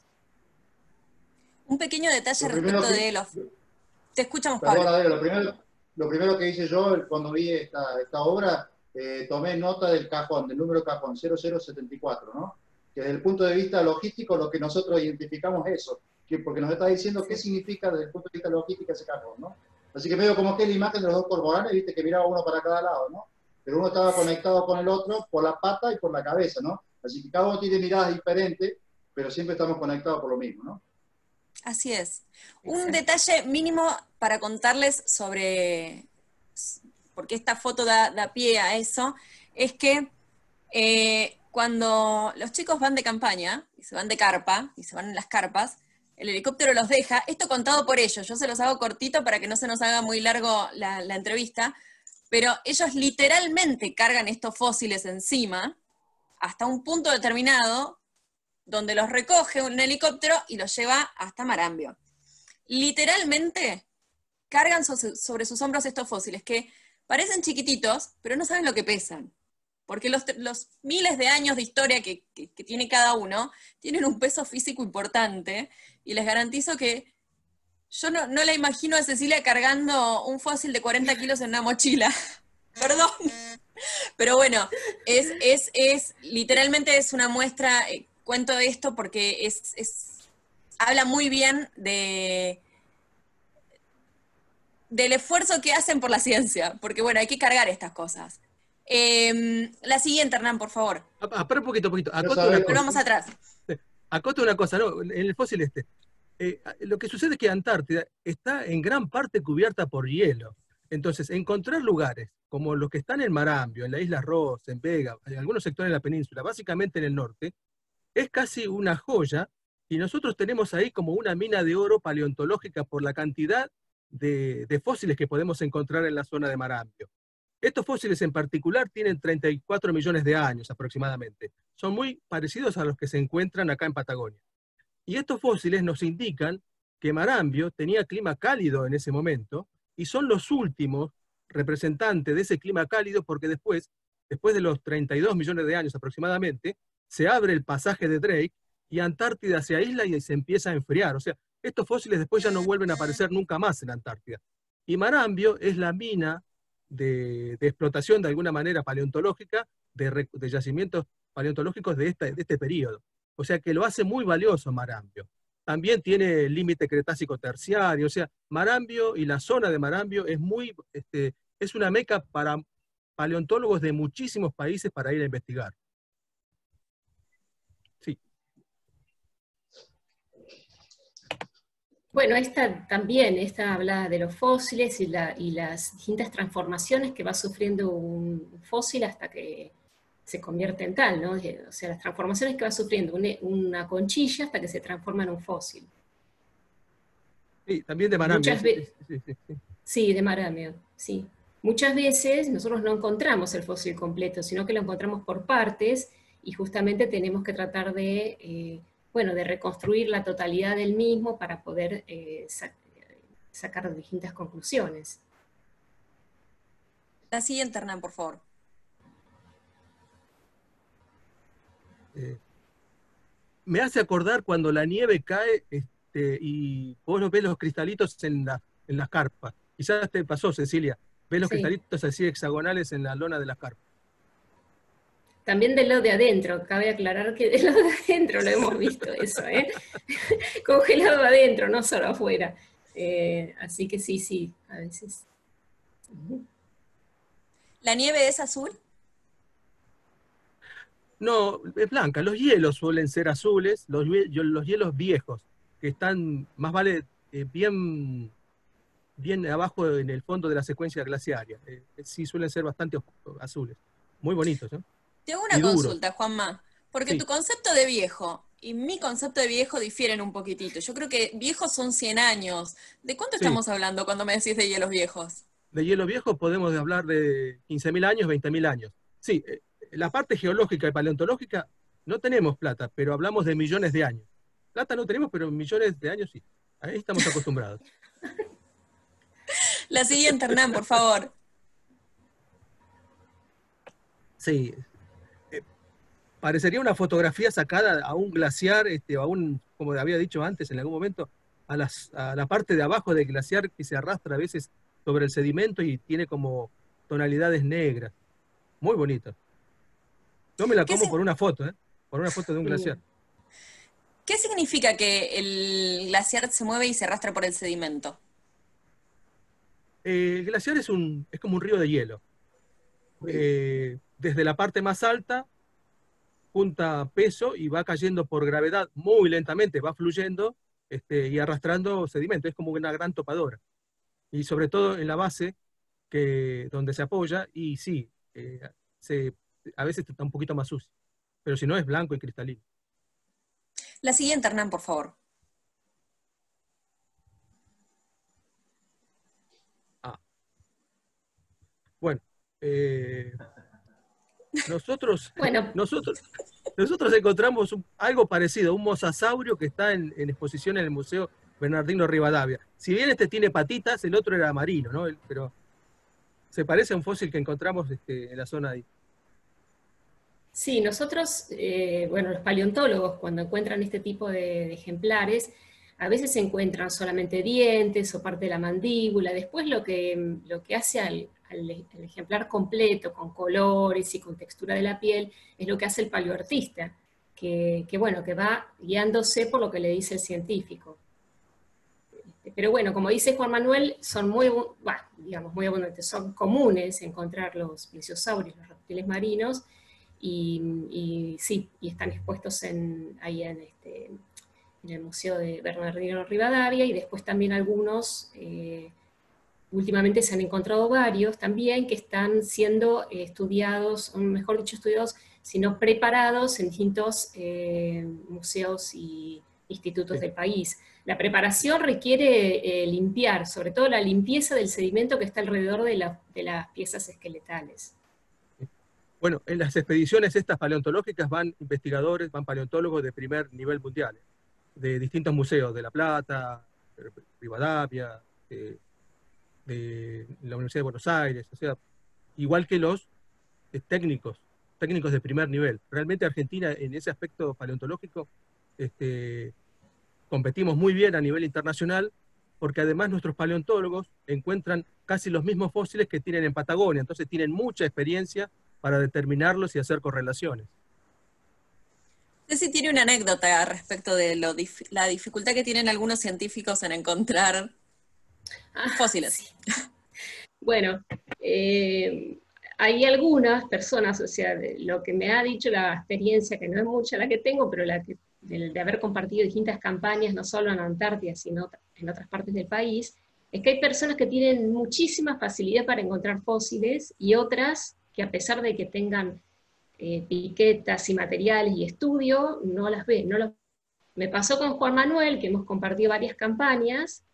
Un pequeño detalle Lo respecto que, de los... Te escuchamos, perdón, Pablo. Adela, lo primero, lo primero que hice yo cuando vi esta, esta obra, eh, tomé nota del cajón, del número cajón cero cero setenta y cuatro, ¿no? Que desde el punto de vista logístico lo que nosotros identificamos es eso, que porque nos está diciendo qué significa desde el punto de vista logístico ese cajón, ¿no? Así que medio como que la imagen de los dos corporales, viste que miraba uno para cada lado, ¿no? Pero uno estaba conectado con el otro por la pata y por la cabeza, ¿no? Así que cada uno tiene miradas diferentes, pero siempre estamos conectados por lo mismo, ¿no? Así es. Exacto. Un detalle mínimo para contarles sobre por qué esta foto da, da pie a eso, es que eh, cuando los chicos van de campaña, y se van de carpa, y se van en las carpas, el helicóptero los deja, esto contado por ellos, yo se los hago cortito para que no se nos haga muy largo la, la entrevista, pero ellos literalmente cargan estos fósiles encima hasta un punto determinado donde los recoge un helicóptero y los lleva hasta Marambio. Literalmente cargan sobre sus hombros estos fósiles que parecen chiquititos, pero no saben lo que pesan. Porque los, los miles de años de historia que, que, que tiene cada uno tienen un peso físico importante, y les garantizo que yo no, no la imagino a Cecilia cargando un fósil de cuarenta kilos en una mochila. Perdón. Pero bueno, es, es, es, literalmente es una muestra, eh, cuento esto porque es, es, habla muy bien de, del esfuerzo que hacen por la ciencia, porque bueno, hay que cargar estas cosas. Eh, la siguiente, Hernán, por favor. Ah, espera un poquito, un poquito. No Acoto una cosa. Volvamos atrás. Acoto una cosa, ¿no? En el fósil este. Eh, lo que sucede es que Antártida está en gran parte cubierta por hielo. Entonces, encontrar lugares como los que están en Marambio, en la isla Ross, en Vega, en algunos sectores de la península, básicamente en el norte, es casi una joya, y nosotros tenemos ahí como una mina de oro paleontológica por la cantidad de, de fósiles que podemos encontrar en la zona de Marambio. Estos fósiles en particular tienen treinta y cuatro millones de años aproximadamente. Son muy parecidos a los que se encuentran acá en Patagonia. Y estos fósiles nos indican que Marambio tenía clima cálido en ese momento, y son los últimos representantes de ese clima cálido, porque después, después de los treinta y dos millones de años aproximadamente, se abre el pasaje de Drake y Antártida se aísla y se empieza a enfriar. O sea, estos fósiles después ya no vuelven a aparecer nunca más en Antártida. Y Marambio es la mina de, de explotación de alguna manera paleontológica, de, de yacimientos paleontológicos de, esta, de este periodo. O sea que lo hace muy valioso Marambio. También tiene el límite cretácico terciario, o sea, Marambio y la zona de Marambio es, muy, este, es una meca para paleontólogos de muchísimos países para ir a investigar. Sí. Bueno, esta también, esta habla de los fósiles y, la, y las distintas transformaciones que va sufriendo un fósil hasta que se convierte en tal, ¿no? O sea, las transformaciones que va sufriendo una, una conchilla hasta que se transforma en un fósil. Sí, también de Marambio. Muchas sí, sí, sí, sí. sí, de Marambio, sí. Muchas veces nosotros no encontramos el fósil completo, sino que lo encontramos por partes, y justamente tenemos que tratar de, eh, bueno, de reconstruir la totalidad del mismo para poder eh, sac sacar distintas conclusiones. La siguiente, Hernán, por favor. Eh, me hace acordar cuando la nieve cae este, y vos ves los cristalitos en, la, en las carpas. Quizás te pasó, Cecilia, ves los sí. cristalitos así hexagonales en la lona de las carpas. También del lado de adentro, cabe aclarar que del lado de adentro lo hemos visto eso, ¿eh? Congelado adentro, no solo afuera. Eh, así que sí, sí, a veces. ¿La nieve es azul? No, es blanca. Los hielos suelen ser azules, los, los hielos viejos, que están, más vale, eh, bien, bien abajo en el fondo de la secuencia glaciaria. Eh, sí suelen ser bastante azules. Muy bonitos, ¿no? Te hago una y consulta, duro. Juanma, porque sí. Tu concepto de viejo y mi concepto de viejo difieren un poquitito. Yo creo que viejos son cien años. ¿De cuánto sí. estamos hablando cuando me decís de hielos viejos? De hielos viejos podemos hablar de quince mil años, veinte mil años. Sí, eh, la parte geológica y paleontológica no tenemos plata, pero hablamos de millones de años. Plata no tenemos, pero millones de años sí. Ahí estamos acostumbrados. La siguiente, Hernán, por favor. Sí. Eh, parecería una fotografía sacada a un glaciar, este, a un, como había dicho antes en algún momento, a, las, a la parte de abajo del glaciar que se arrastra a veces sobre el sedimento y tiene como tonalidades negras. Muy bonito. Yo me la como por una foto, ¿eh? Por una foto de un glaciar. ¿Qué significa que el glaciar se mueve y se arrastra por el sedimento? Eh, el glaciar es, un, es como un río de hielo. Eh, desde la parte más alta, junta peso y va cayendo por gravedad muy lentamente, va fluyendo este, y arrastrando sedimento. Es como una gran topadora. Y sobre todo en la base, que, donde se apoya, y sí, eh, se... a veces está un poquito más sucio, pero si no es blanco y cristalino. La siguiente, Hernán, por favor. Ah. Bueno, Eh, nosotros, Bueno, nosotros, nosotros encontramos un- algo parecido, un mosasaurio que está en, en exposición en el Museo Bernardino Rivadavia. Si bien este tiene patitas, el otro era marino, ¿no? El- pero se parece a un fósil que encontramos este, en la zona ahí. sí, nosotros, eh, bueno, los paleontólogos cuando encuentran este tipo de, de ejemplares, a veces encuentran solamente dientes o parte de la mandíbula. Después lo que, lo que hace al, al- al ejemplar completo, con colores y con textura de la piel, es lo que hace el paleoartista, que, que bueno, que va guiándose por lo que le dice el científico. Pero bueno, como dice Juan Manuel, son muy, abu- bah, digamos, muy abundantes, son comunes encontrar los plesiosaurios, los reptiles marinos, y, y sí, y están expuestos en, ahí en, este, en el Museo de Bernardino Rivadavia, y después también algunos, eh, últimamente se han encontrado varios también que están siendo eh, estudiados, o mejor dicho estudiados, sino preparados en distintos eh, museos y institutos Sí. del país. La preparación requiere eh, limpiar, sobre todo la limpieza del sedimento que está alrededor de, la, de las piezas esqueletales. Bueno, en las expediciones estas paleontológicas van investigadores, van paleontólogos de primer nivel mundial, de distintos museos, de La Plata, de Rivadavia, de, de la Universidad de Buenos Aires, o sea, igual que los eh, técnicos, técnicos de primer nivel. Realmente Argentina en ese aspecto paleontológico este, competimos muy bien a nivel internacional, porque además nuestros paleontólogos encuentran casi los mismos fósiles que tienen en Patagonia, entonces tienen mucha experiencia para determinarlos y hacer correlaciones. Ceci tiene una anécdota respecto de lo dif- la dificultad que tienen algunos científicos en encontrar Ah, fósiles. sí. Bueno, eh, hay algunas personas, o sea, de lo que me ha dicho la experiencia, que no es mucha la que tengo, pero la que, de, de haber compartido distintas campañas, no solo en Antártida, sino en otras partes del país, es que hay personas que tienen muchísima facilidad para encontrar fósiles y otras que a pesar de que tengan eh, piquetas y materiales y estudio, no las ven. No los... Me pasó con Juan Manuel, que hemos compartido varias campañas.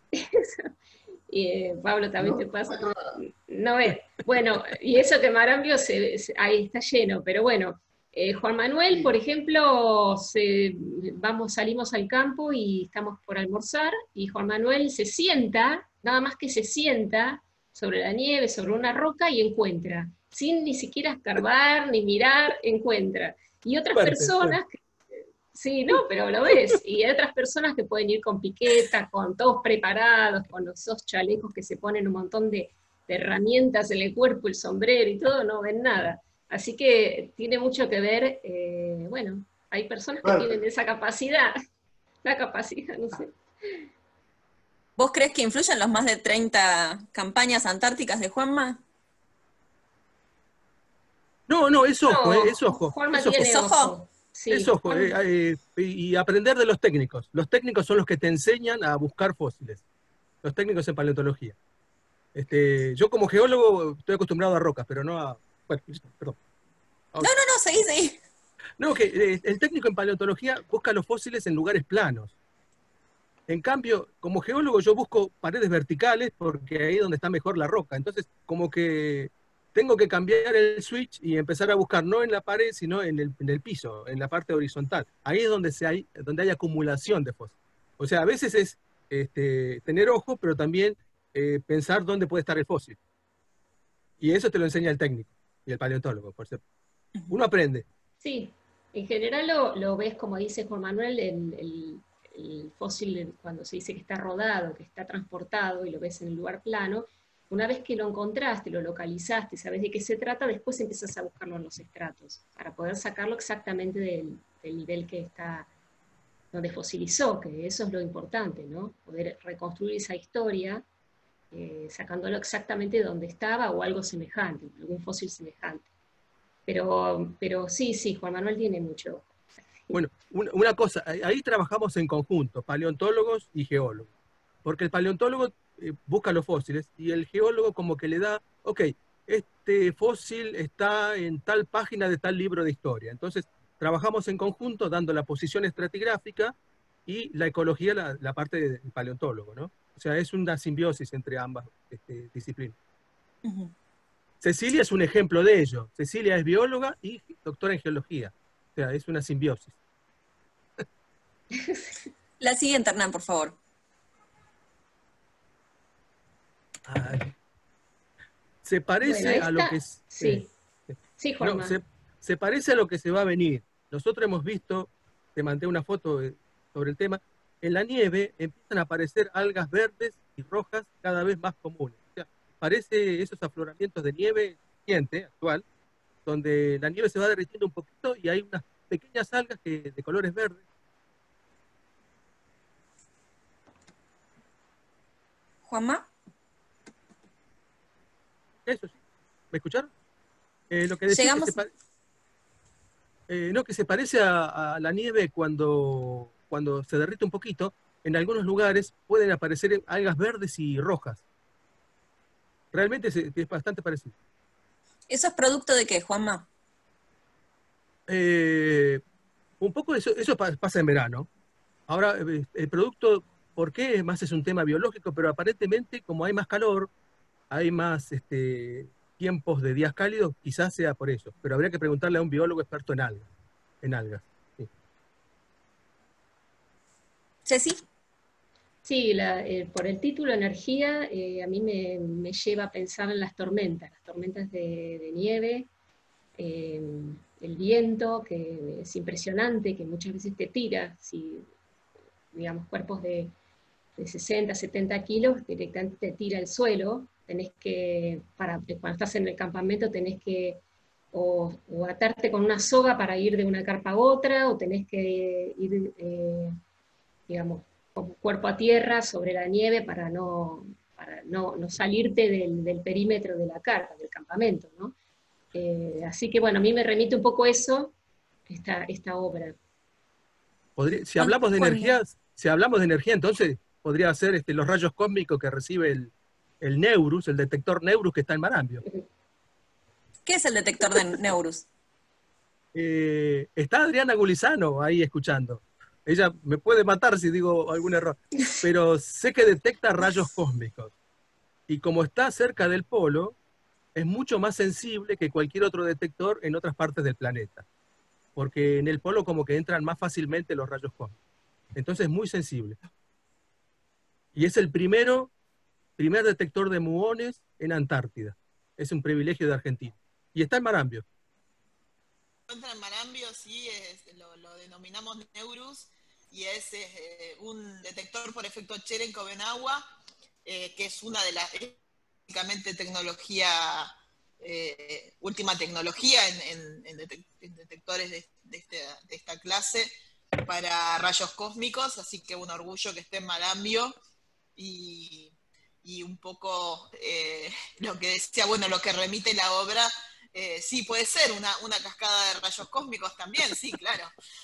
Y, Pablo, también No, te pasa. no, no. No es. Bueno, y eso que Marambio se, se- ahí está lleno, pero bueno, eh, Juan Manuel, por Sí. ejemplo, se- vamos, salimos al campo y estamos por almorzar, y Juan Manuel se sienta, nada más que se sienta sobre la nieve, sobre una roca y encuentra, sin ni siquiera escarbar ni mirar, encuentra. Y otras Suerte, suerte. personas sí, no, pero lo ves. Y hay otras personas que pueden ir con piqueta, con todos preparados, con esos chalecos que se ponen un montón de, de herramientas en el cuerpo, el sombrero y todo, no ven nada. Así que tiene mucho que ver, eh, bueno, hay personas que tienen Suerte. esa capacidad, la capacidad, no sé. ¿Vos crees que influyen los más de treinta campañas antárticas de Juanma? No, no, es ojo, eh, No, es ojo, Juanma es ojo, tiene ¿Es ojo? ojo. es Sí, ojo, Juan- eh, eh, y aprender de los técnicos. Los técnicos son los que te enseñan a buscar fósiles, los técnicos en paleontología. Este, yo como geólogo estoy acostumbrado a rocas, pero no a... Bueno, listo, perdón. No, no, no, seguí, seguí. No, que eh, el técnico en paleontología busca los fósiles en lugares planos. En cambio, como geólogo yo busco paredes verticales porque ahí es donde está mejor la roca. Entonces, como que tengo que cambiar el switch y empezar a buscar no en la pared, sino en el, en el piso, en la parte horizontal. Ahí es donde, se hay, donde hay acumulación de fósiles. O sea, a veces es este, tener ojo, pero también eh, pensar dónde puede estar el fósil. Y eso te lo enseña el técnico y el paleontólogo, por cierto. Uno aprende. Sí, en general lo, lo ves, como dice Juan Manuel, el, el- el fósil cuando se dice que está rodado, que está transportado y lo ves en el lugar plano. Una vez que lo encontraste, lo localizaste, sabes de qué se trata, después empiezas a buscarlo en los estratos, para poder sacarlo exactamente del, del nivel que está, donde fosilizó, que eso es lo importante, ¿no? Poder reconstruir esa historia, eh, sacándolo exactamente de donde estaba o algo semejante, algún fósil semejante. Pero, pero sí, sí, Juan Manuel tiene mucho. Bueno, una, una cosa, ahí, ahí trabajamos en conjunto, paleontólogos y geólogos. Porque el paleontólogo eh, busca los fósiles y el geólogo como que le da, ok, este fósil está en tal página de tal libro de historia. Entonces, trabajamos en conjunto dando la posición estratigráfica y la ecología, la, la parte del paleontólogo, ¿no? O sea, es una simbiosis entre ambas este, disciplinas. Ujú. Cecilia es un ejemplo de ello. Cecilia es bióloga y doctora en geología. O sea, es una simbiosis. La siguiente, Hernán, por favor. Ay. Se parece Bueno, a lo esta, que... es- sí, eh, sí, no, Juanma. se, se parece a lo que se va a venir. Nosotros hemos visto, te mandé una foto eh, sobre el tema, en la nieve empiezan a aparecer algas verdes y rojas cada vez más comunes. O sea, parece esos afloramientos de nieve reciente, actual, donde la nieve se va derritiendo un poquito y hay unas pequeñas algas que, de colores verdes. Juanma. Eso sí. ¿Me escucharon? Eh, lo que decía que Llegamos. se, pa- eh, no, que se parece a, a la nieve cuando, cuando se derrite un poquito. En algunos lugares pueden aparecer algas verdes y rojas. Realmente es, es bastante parecido. ¿Eso es producto de qué, Juanma? Eh, un poco eso, eso pa- pasa en verano. Ahora, eh, el producto, ¿por qué? Más es un tema biológico, pero aparentemente como hay más calor, hay más este, tiempos de días cálidos, quizás sea por eso. Pero habría que preguntarle a un biólogo experto en algas. En algas. Sí. Ceci. Sí, la- eh, por el título energía, eh, a mí me, me lleva a pensar en las tormentas, las tormentas de, de nieve, eh, el viento, que es impresionante, que muchas veces te tira, si, digamos, cuerpos de, de sesenta, setenta kilos, directamente te tira al suelo, tenés que, para, cuando estás en el campamento tenés que o, o atarte con una soga para ir de una carpa a otra, o tenés que ir, eh, digamos, con cuerpo a tierra sobre la nieve para no, para no, no salirte del, del perímetro de la carpa, del campamento, ¿no? Eh, así que bueno, a mí me remite un poco eso, esta, esta obra. Podría- si Con- hablamos de con- energía, si hablamos de energía, entonces podría ser este, los rayos cósmicos que recibe el, el Neurus, el detector Neurus que está en Marambio. ¿Qué es el detector de Neurus? Eh, está Adriana Gulizano ahí escuchando. Ella me puede matar si digo algún error, pero sé que detecta rayos cósmicos. Y como está cerca del polo, es mucho más sensible que cualquier otro detector en otras partes del planeta. Porque en el polo como que entran más fácilmente los rayos cósmicos. Entonces es muy sensible. Y es el primero, primer detector de muones en Antártida. Es un privilegio de Argentina. Y está en Marambio. Encuentra en Marambio, sí, es, lo, lo denominamos Neurus, y es eh, un detector por efecto Cherenkov-Benagua, eh, que es una de las, básicamente, tecnología, eh, última tecnología en, en, en, detec en detectores de, de, este, de esta clase para rayos cósmicos, así que un orgullo que esté en Marambio, y, y un poco eh, lo que decía, bueno, lo que remite la obra. Eh, sí, puede ser una, una cascada de rayos cósmicos también, sí, claro.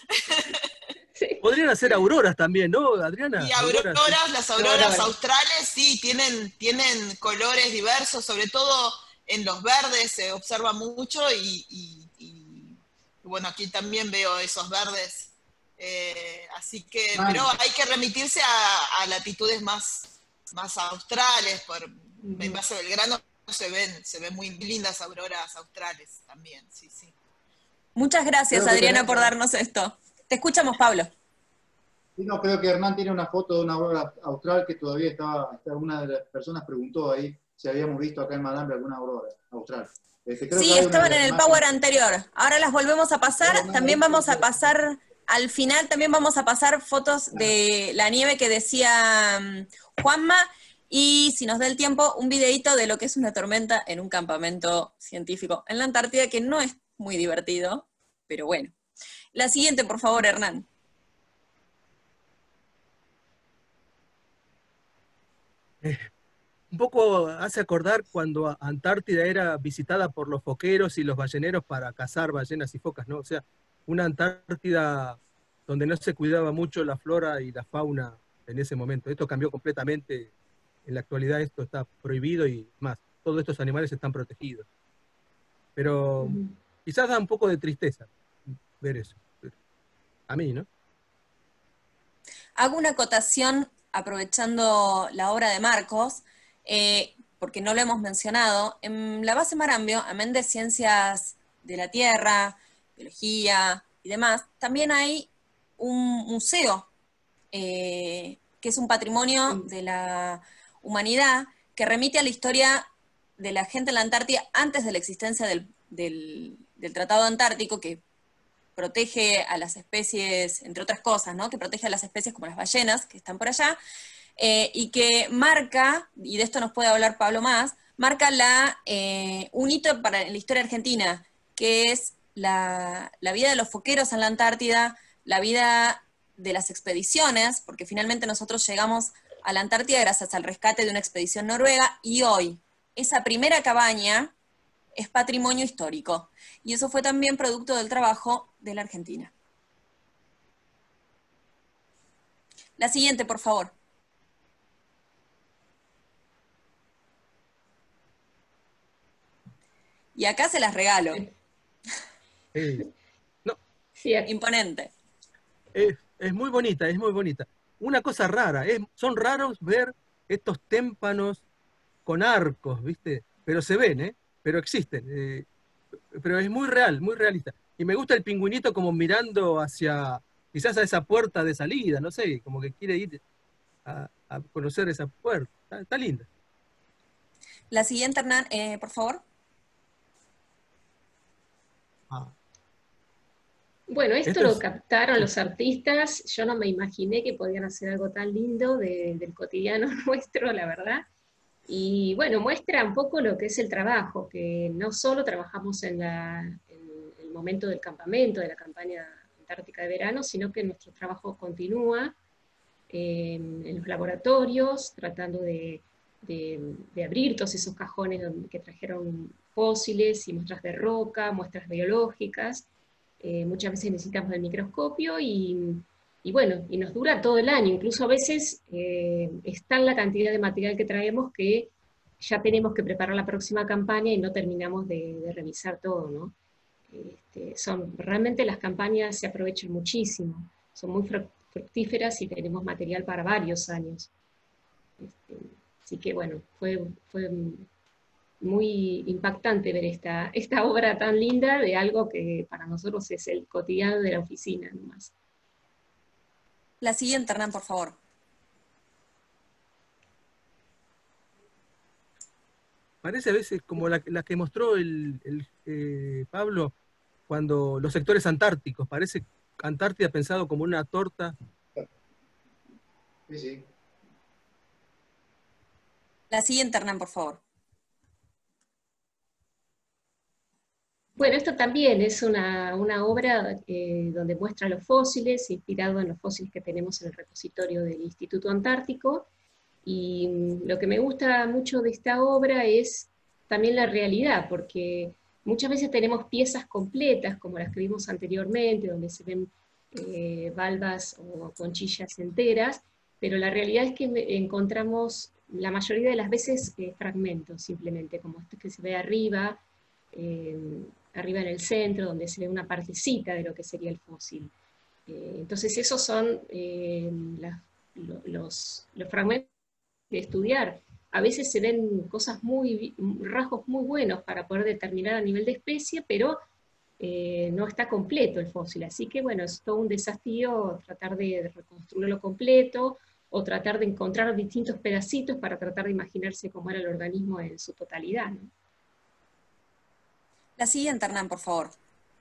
Sí. Podrían hacer auroras también, ¿no, Adriana? Y auroras, Auroras, sí. las auroras Aurora. australes, sí, tienen, tienen colores diversos, sobre todo en los verdes se observa mucho, y, y, y bueno, aquí también veo esos verdes. Eh, así que, Man. pero hay que remitirse a, a latitudes más, más australes, por, en base a Belgrano. Se ven, se ven muy lindas auroras australes también, sí, sí. Muchas gracias, Creo que Adriana, tenés- por darnos esto. Te escuchamos, Pablo. Sí, no, creo que Hernán tiene una foto de una aurora austral que todavía estaba, está- una de las personas preguntó ahí si habíamos visto acá en Marambio alguna aurora austral. Este, creo Sí, que hay una estaban de en las el Power imágenes- anterior. Ahora las volvemos a pasar. No, no, También ahí vamos puede a ser. pasar, al final también vamos a pasar fotos de la nieve que decía um, Juanma, y si nos da el tiempo, un videíto de lo que es una tormenta en un campamento científico en la Antártida, que no es muy divertido, pero bueno. La siguiente, por favor, Hernán. Un poco hace acordar cuando Antártida era visitada por los foqueros y los balleneros para cazar ballenas y focas, ¿no? O sea, una Antártida donde no se cuidaba mucho la flora y la fauna en ese momento. Esto cambió completamente. En la actualidad esto está prohibido y más. Todos estos animales están protegidos. Pero Ujú. quizás da un poco de tristeza ver eso. A mí, ¿no? Hago una acotación aprovechando la obra de Marcos. Eh, porque no lo hemos mencionado, en la base Marambio, amén de ciencias de la Tierra, biología y demás, también hay un museo, eh, que es un patrimonio de la humanidad, que remite a la historia de la gente en la Antártida antes de la existencia del, del, del Tratado Antártico, que protege a las especies, entre otras cosas, ¿no? Que protege a las especies como las ballenas, que están por allá, eh, y que marca, y de esto nos puede hablar Pablo más, marca la, eh, un hito para la historia argentina, que es la, la vida de los foqueros en la Antártida, la vida de las expediciones, porque finalmente nosotros llegamos a la Antártida gracias al rescate de una expedición noruega, y hoy esa primera cabaña es patrimonio histórico, y eso fue también producto del trabajo de la Argentina. La siguiente, por favor. Y acá se las regalo. Eh, no, Sí, aquí- Imponente. es, es muy bonita, es muy bonita. Una cosa rara, es, son raros ver estos témpanos con arcos, ¿viste? Pero se ven, ¿eh? Pero existen. eh, pero es muy real, muy realista. Y me gusta el pingüinito como mirando hacia, quizás a esa puerta de salida, no sé, como que quiere ir a, a conocer esa puerta. Está, está linda. La siguiente, Hernán, eh, por favor. Ah, Bueno, esto esto lo es, captaron sí. los artistas, yo no me imaginé que podían hacer algo tan lindo de- del cotidiano nuestro, la verdad. Y bueno, muestra un poco lo que es el trabajo, que no solo trabajamos en, la- en el momento del campamento, de la campaña antártica de verano, sino que nuestro trabajo continúa eh, en los laboratorios, tratando de, de- de abrir todos esos cajones donde- que trajeron fósiles y muestras de roca, muestras biológicas. Eh, muchas veces necesitamos el microscopio y, y bueno, y nos dura todo el año. Incluso a veces eh, es tal la cantidad de material que traemos que ya tenemos que preparar la próxima campaña y no terminamos de, de revisar todo, ¿no? Este, son, realmente las campañas se aprovechan muchísimo, son muy fru- fructíferas y tenemos material para varios años. Este, así que bueno, fue, fue muy impactante ver esta, esta obra tan linda de algo que para nosotros es el cotidiano de la oficina nomás. La siguiente, Hernán, por favor. Parece a veces como la, la que mostró el, el, eh, Pablo cuando los sectores antárticos. Parece Antártida pensado como una torta. Sí, sí. La siguiente, Hernán, por favor. Bueno, esto también es una, una obra eh, donde muestra los fósiles, inspirado en los fósiles que tenemos en el repositorio del Instituto Antártico, y mm, lo que me gusta mucho de esta obra es también la realidad, porque muchas veces tenemos piezas completas, como las que vimos anteriormente, donde se ven eh, valvas o conchillas enteras, pero la realidad es que encontramos la mayoría de las veces eh, fragmentos, simplemente, como este que se ve arriba, eh, arriba en el centro, donde se ve una partecita de lo que sería el fósil. Eh, entonces esos son eh, la, lo, los, los fragmentos de estudiar. A veces se ven cosas muy, rasgos muy buenos para poder determinar a nivel de especie, pero eh, no está completo el fósil. Así que bueno, es todo un desafío tratar de reconstruirlo completo, o tratar de encontrar distintos pedacitos para tratar de imaginarse cómo era el organismo en su totalidad, ¿no? La siguiente, Hernán, por favor.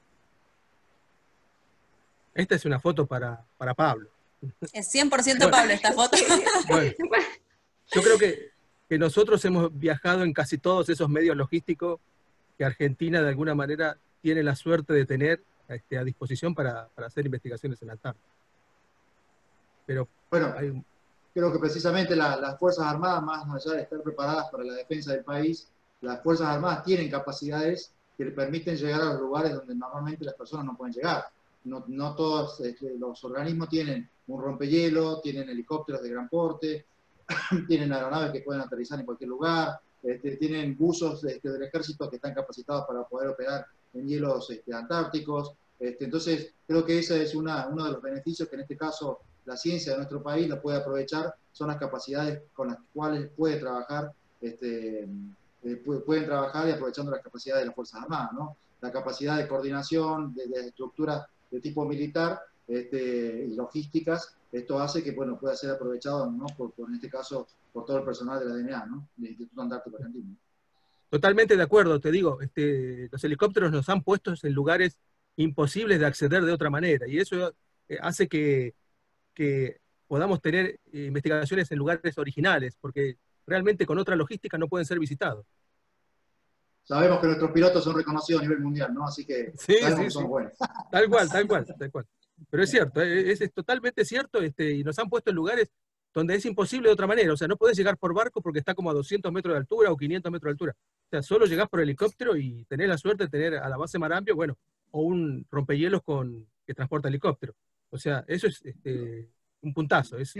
Esta es una foto para, para Pablo. Es cien por ciento Bueno, Pablo esta foto. bueno, yo creo que, que nosotros hemos viajado en casi todos esos medios logísticos que Argentina de alguna manera tiene la suerte de tener este, a disposición para, para hacer investigaciones en la Antártida. Pero Bueno, hay un... creo que precisamente la- las Fuerzas Armadas, más allá de estar preparadas para la defensa del país, las Fuerzas Armadas tienen capacidades que le permiten llegar a los lugares donde normalmente las personas no pueden llegar. No, no todos este, los organismos tienen un rompehielo, tienen helicópteros de gran porte, tienen aeronaves que pueden aterrizar en cualquier lugar, este, tienen buzos este, del ejército que están capacitados para poder operar en hielos este, antárticos. Este, entonces, creo que ese es una, uno de los beneficios que en este caso la ciencia de nuestro país la puede aprovechar, son las capacidades con las cuales puede trabajar este, eh, pueden trabajar y aprovechando las capacidades de las Fuerzas Armadas, ¿no? La capacidad de coordinación, de, de estructuras de tipo militar este, y logísticas, esto hace que bueno, pueda ser aprovechado, ¿no? por, por, en este caso, por todo el personal de la D N A, ¿no? Del Instituto Antártico Argentino. Totalmente de acuerdo, te digo, este, los helicópteros nos han puesto en lugares imposibles de acceder de otra manera, y eso eh, hace que, que podamos tener eh, investigaciones en lugares originales, porque realmente con otra logística no pueden ser visitados. Sabemos que nuestros pilotos son reconocidos a nivel mundial, ¿no? Así que sí, sabemos sí, que son sí. buenos. Tal cual, tal cual, tal cual. Pero es cierto, es, es totalmente cierto, este, y nos han puesto en lugares donde es imposible de otra manera. O sea, no podés llegar por barco porque está como a doscientos metros de altura o quinientos metros de altura. O sea, solo llegás por helicóptero y tenés la suerte de tener a la base Marambio, bueno, o un rompehielos con, que transporta helicóptero. O sea, eso es este, un puntazo. Es,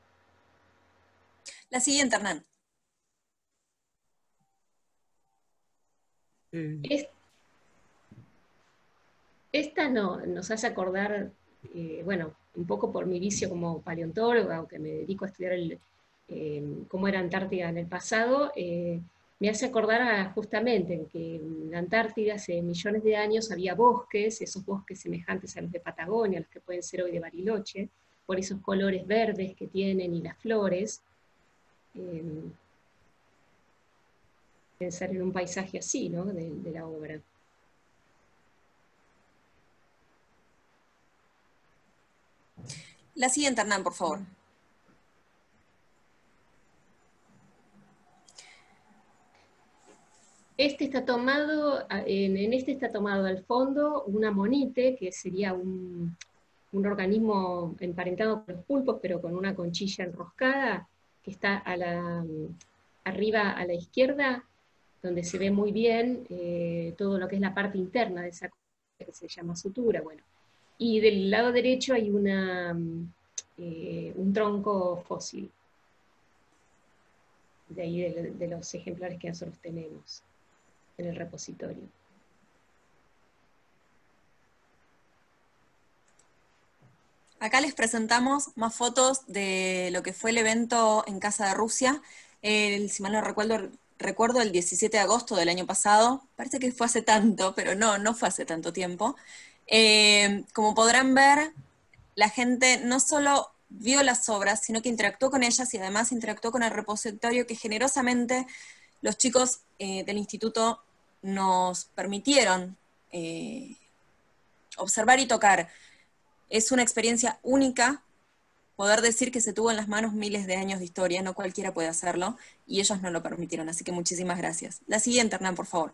la siguiente, Hernán. Eh, es, esta no, nos hace acordar, eh, bueno, un poco por mi vicio como paleontóloga, aunque me dedico a estudiar el, eh, cómo era Antártida en el pasado, eh, me hace acordar a, justamente en que en la Antártida hace millones de años había bosques, esos bosques semejantes a los de Patagonia, los que pueden ser hoy de Bariloche, por esos colores verdes que tienen y las flores. Eh, pensar en un paisaje así, ¿no? de, de la obra. La siguiente, Hernán, por favor. Este está tomado, en, en este está tomado al fondo una amonite, que sería un, un organismo emparentado con los pulpos, pero con una conchilla enroscada, que está a la, arriba a la izquierda, donde se ve muy bien eh, todo lo que es la parte interna de esa conchilla que se llama sutura. Bueno. Y del lado derecho hay una, eh, un tronco fósil, de ahí de, de los ejemplares que nosotros tenemos en el repositorio. Acá les presentamos más fotos de lo que fue el evento en Casa de Rusia, el, si mal no recuerdo, recuerdo el diecisiete de agosto del año pasado, parece que fue hace tanto, pero no, no fue hace tanto tiempo. Eh, como podrán ver, la gente no solo vio las obras, sino que interactuó con ellas y además interactuó con el repositorio que generosamente los chicos eh, del instituto nos permitieron eh, observar y tocar. Es una experiencia única poder decir que se tuvo en las manos miles de años de historia, no cualquiera puede hacerlo, y ellos no lo permitieron, así que muchísimas gracias. La siguiente, Hernán, por favor.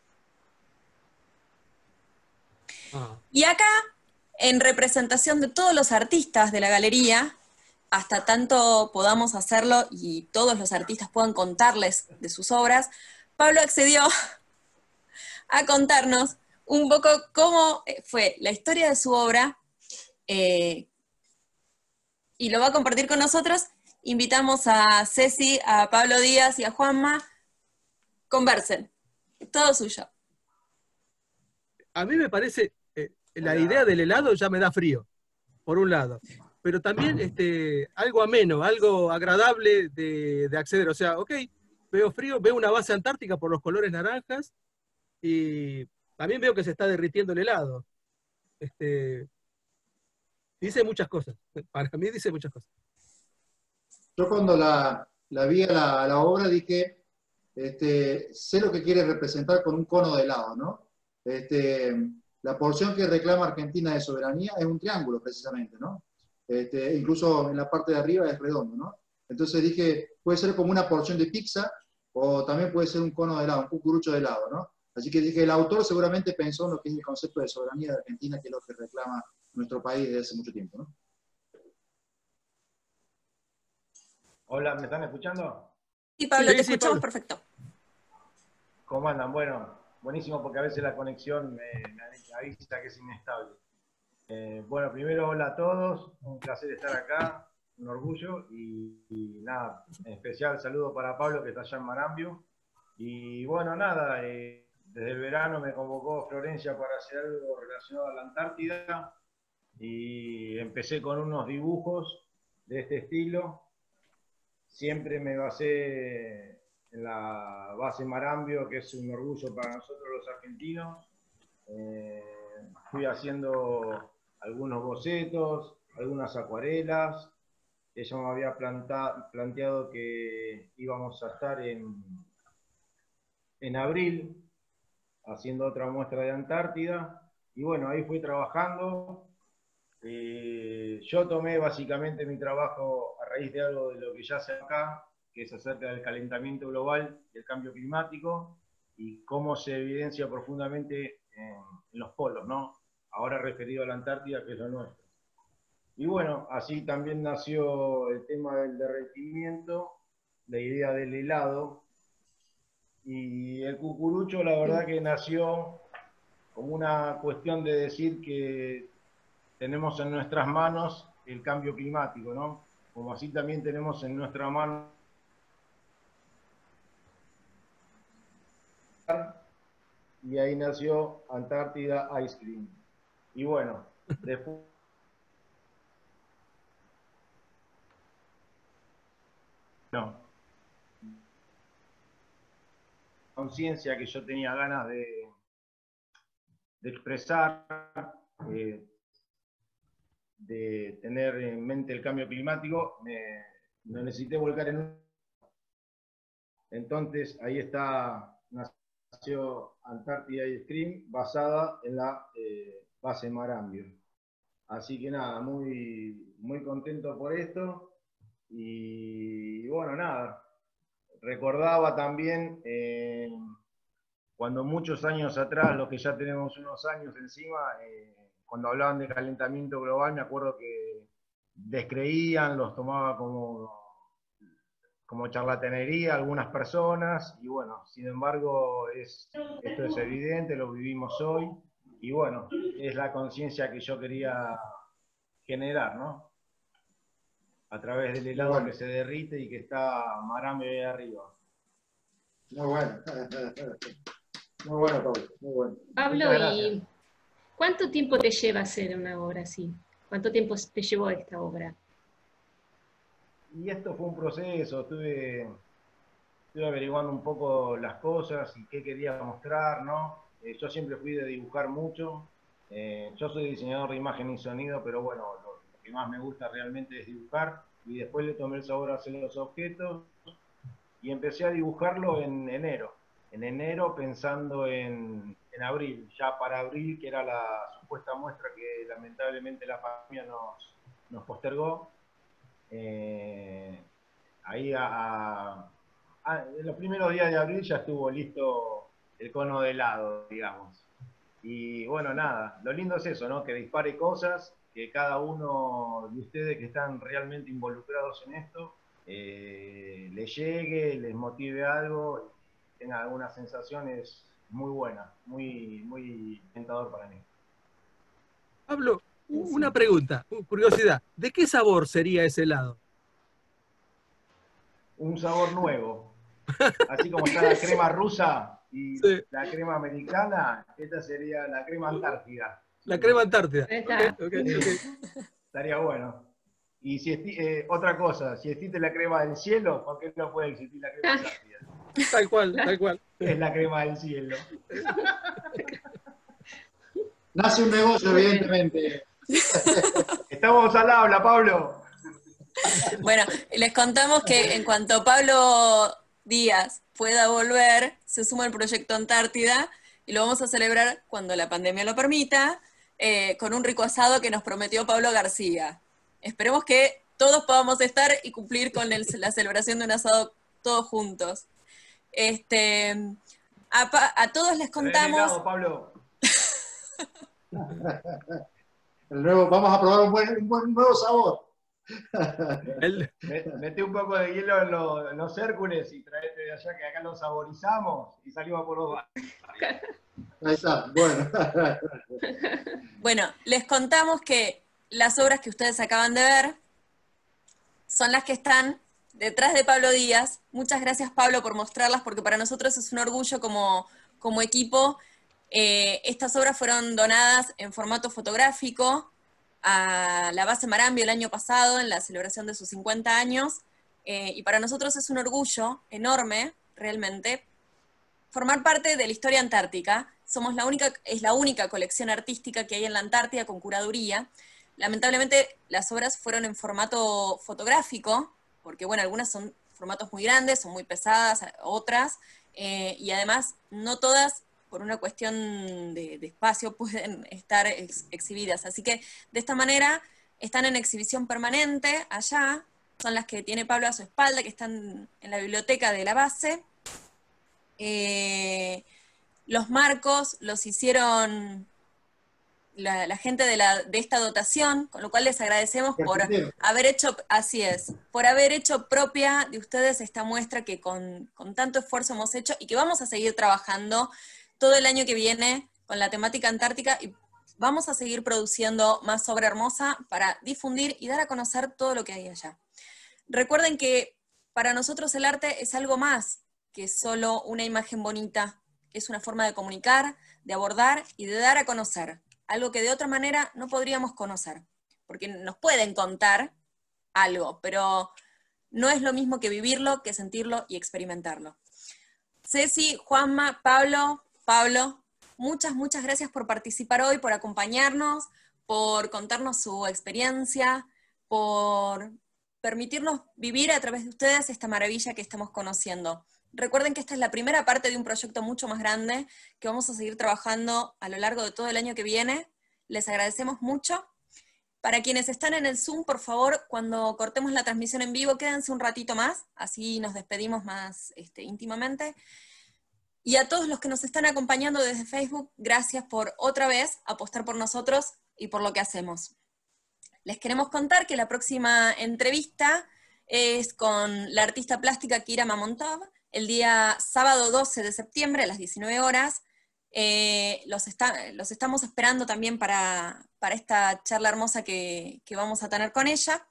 Ah. Y acá, en representación de todos los artistas de la galería, hasta tanto podamos hacerlo y todos los artistas puedan contarles de sus obras, Pablo accedió a contarnos un poco cómo fue la historia de su obra, eh, y lo va a compartir con nosotros. Invitamos a Ceci, a Pablo Díaz y a Juanma. Conversen. Todo suyo. A mí me parece, eh, la idea del helado ya me da frío, por un lado. Pero también este, algo ameno, algo agradable de, de acceder. O sea, ok, veo frío, veo una base antártica por los colores naranjas, y también veo que se está derritiendo el helado. Este, dice muchas cosas. Para mí dice muchas cosas. Yo cuando la, la vi a la, a la obra dije, este, sé lo que quiere representar con un cono de helado, ¿no? Este, la porción que reclama Argentina de soberanía es un triángulo, precisamente, ¿no? Este, incluso en la parte de arriba es redondo, ¿no? Entonces dije, puede ser como una porción de pizza, o también puede ser un cono de helado, un cucurucho de helado, ¿no? Así que dije, el autor seguramente pensó en lo que es el concepto de soberanía de Argentina, que es lo que reclama nuestro país desde hace mucho tiempo, ¿no? Hola, ¿me están escuchando? Sí, Pablo, sí, te sí, escuchamos Pablo. Perfecto. ¿Cómo andan? Bueno, buenísimo porque a veces la conexión me, me avisa que es inestable. Eh, bueno, primero hola a todos, un placer estar acá, un orgullo y, y nada, en especial saludo para Pablo que está allá en Marambio. Y bueno, nada, eh, desde el verano me convocó Florencia para hacer algo relacionado a la Antártida y empecé con unos dibujos de este estilo. Siempre me basé en la base Marambio, que es un orgullo para nosotros los argentinos. Eh, fui haciendo algunos bocetos, algunas acuarelas. Ella me había planta, planteado que íbamos a estar en, en abril, haciendo otra muestra de Antártida. Y bueno, ahí fui trabajando. Eh, yo tomé básicamente mi trabajo a raíz de algo de lo que ya sé acá, que es acerca del calentamiento global y el cambio climático, y cómo se evidencia profundamente en, en los polos, ¿no? Ahora referido a la Antártida, que es lo nuestro. Y bueno, así también nació el tema del derretimiento, la idea del helado, y el cucurucho, la verdad que nació como una cuestión de decir que tenemos en nuestras manos el cambio climático, ¿no? Como así también tenemos en nuestra mano y ahí nació Antártida Ice Cream. Y bueno, después no, conciencia que yo tenía ganas de, de expresar, eh, de tener en mente el cambio climático, me, me necesité volcar en un... Entonces ahí está, nació Antártida Ice Cream, basada en la eh, base Marambio. Así que nada, muy, muy contento por esto. Y bueno, nada, recordaba también eh, cuando muchos años atrás, los que ya tenemos unos años encima, eh, cuando hablaban de calentamiento global, me acuerdo que descreían, los tomaba como, como charlatanería algunas personas, y bueno, sin embargo, es, esto es evidente, lo vivimos hoy, y bueno, es la conciencia que yo quería generar, ¿no? A través del helado bueno. que se derrite y que está Marambio ahí arriba. Muy bueno. Muy bueno, Pablo. Muy bueno. Pablo, ¿y cuánto tiempo te lleva hacer una obra así? ¿Cuánto tiempo te llevó esta obra? Y esto fue un proceso, estuve, estuve averiguando un poco las cosas y qué quería mostrar, ¿no? Eh, yo siempre fui de dibujar mucho. Eh, yo soy diseñador de imagen y sonido, pero bueno, lo, lo que más me gusta realmente es dibujar. Y después le tomé el sabor a hacer los objetos y empecé a dibujarlo en enero. En enero pensando en, en abril, ya para abril, que era la supuesta muestra que lamentablemente la pandemia nos, nos postergó. Eh, ahí a, a, a, en los primeros días de abril ya estuvo listo el cono de helado, digamos. Y bueno, nada, lo lindo es eso, ¿no? Que dispare cosas, que cada uno de ustedes que están realmente involucrados en esto, eh, les llegue, les motive algo, tenga algunas sensaciones muy buenas, muy, muy tentador para mí. Pablo, una pregunta, curiosidad, ¿de qué sabor sería ese helado? Un sabor nuevo. Así como está la crema rusa y sí. la crema americana, esta sería la crema antártida. La crema antártida. Okay, okay, okay. Estaría bueno. Y si eh, otra cosa, si existe la crema del cielo, ¿por qué no puede existir la crema antártida? Tal cual, tal cual. Es la crema del cielo. Nace un negocio, evidentemente. Estamos al habla, Pablo. Bueno, les contamos que en cuanto Pablo Díaz pueda volver, se suma el proyecto Antártida y lo vamos a celebrar cuando la pandemia lo permita, eh, con un rico asado que nos prometió Pablo García. Esperemos que todos podamos estar y cumplir con el, la celebración de un asado todos juntos. Este, a, a todos les contamos... Helado, Pablo. El nuevo, vamos a probar un buen, un buen nuevo sabor. El... Mete un poco de hielo en, lo, en los Hércules y traete de allá que acá lo saborizamos y salimos por los barrios. Ahí está, bueno. Bueno, les contamos que las obras que ustedes acaban de ver son las que están detrás de Pablo Díaz. Muchas gracias, Pablo, por mostrarlas, porque para nosotros es un orgullo como, como equipo. Eh, estas obras fueron donadas en formato fotográfico a la base Marambio el año pasado, en la celebración de sus cincuenta años, eh, y para nosotros es un orgullo enorme realmente formar parte de la historia antártica. Somos la única, es la única colección artística que hay en la Antártida con curaduría. Lamentablemente las obras fueron en formato fotográfico, porque bueno, algunas son formatos muy grandes, son muy pesadas, otras, eh, y además no todas, por una cuestión de, de espacio, pueden estar ex, exhibidas. Así que de esta manera están en exhibición permanente allá, son las que tiene Pablo a su espalda, que están en la biblioteca de la base. Eh, los marcos los hicieron la, la gente de, la, de esta dotación, con lo cual les agradecemos por haber hecho, así es, por haber hecho propia de ustedes esta muestra que con, con tanto esfuerzo hemos hecho y que vamos a seguir trabajando todo el año que viene con la temática antártica, y vamos a seguir produciendo más obra hermosa para difundir y dar a conocer todo lo que hay allá. Recuerden que para nosotros el arte es algo más que solo una imagen bonita, es una forma de comunicar, de abordar y de dar a conocer, algo que de otra manera no podríamos conocer, porque nos pueden contar algo, pero no es lo mismo que vivirlo, que sentirlo y experimentarlo. Ceci, Juanma, Pablo, Pablo, muchas, muchas gracias por participar hoy, por acompañarnos, por contarnos su experiencia, por permitirnos vivir a través de ustedes esta maravilla que estamos conociendo. Recuerden que esta es la primera parte de un proyecto mucho más grande, que vamos a seguir trabajando a lo largo de todo el año que viene. Les agradecemos mucho. Para quienes están en el Zoom, por favor, cuando cortemos la transmisión en vivo, quédense un ratito más, así nos despedimos más este, íntimamente. Y a todos los que nos están acompañando desde Facebook, gracias por otra vez apostar por nosotros y por lo que hacemos. Les queremos contar que la próxima entrevista es con la artista plástica Kira Mamontov, el día sábado doce de septiembre a las diecinueve horas. Eh, los, está, los estamos esperando también para, para esta charla hermosa que, que vamos a tener con ella.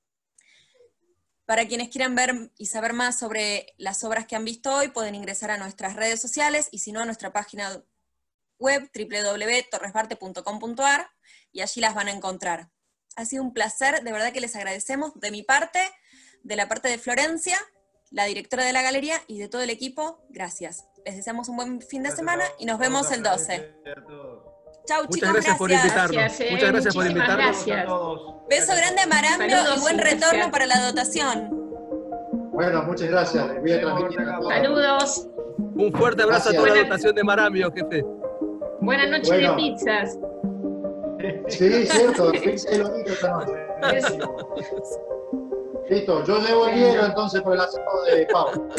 Para quienes quieran ver y saber más sobre las obras que han visto hoy, pueden ingresar a nuestras redes sociales, y si no a nuestra página web doble u doble u doble u punto torresbarte punto com punto a r, y allí las van a encontrar. Ha sido un placer, de verdad que les agradecemos de mi parte, de la parte de Florencia, la directora de la galería, y de todo el equipo, gracias. Les deseamos un buen fin de semana y nos vemos el doce. Chau, Muchas chicos, gracias por gracias. invitarnos. Gracias, eh. Muchas gracias por Muchísimas invitarnos. gracias. Beso grande a Marambio Saludos, y buen sí, retorno gracias. para la dotación. Bueno, muchas gracias. Les voy a transmitir a todos. Saludos. Un fuerte abrazo Gracias. a toda la Buenas- dotación de Marambio, jefe. Buenas noches Bueno. de pizzas. Sí, cierto. Fíjense lo mismo esta noche. Listo, yo llevo el hielo entonces por el asado de Pau.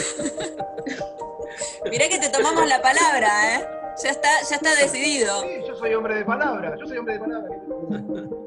Mirá que te tomamos la palabra, ¿eh? Ya está, ya está decidido. Sí, yo soy hombre de palabra, yo soy hombre de palabra.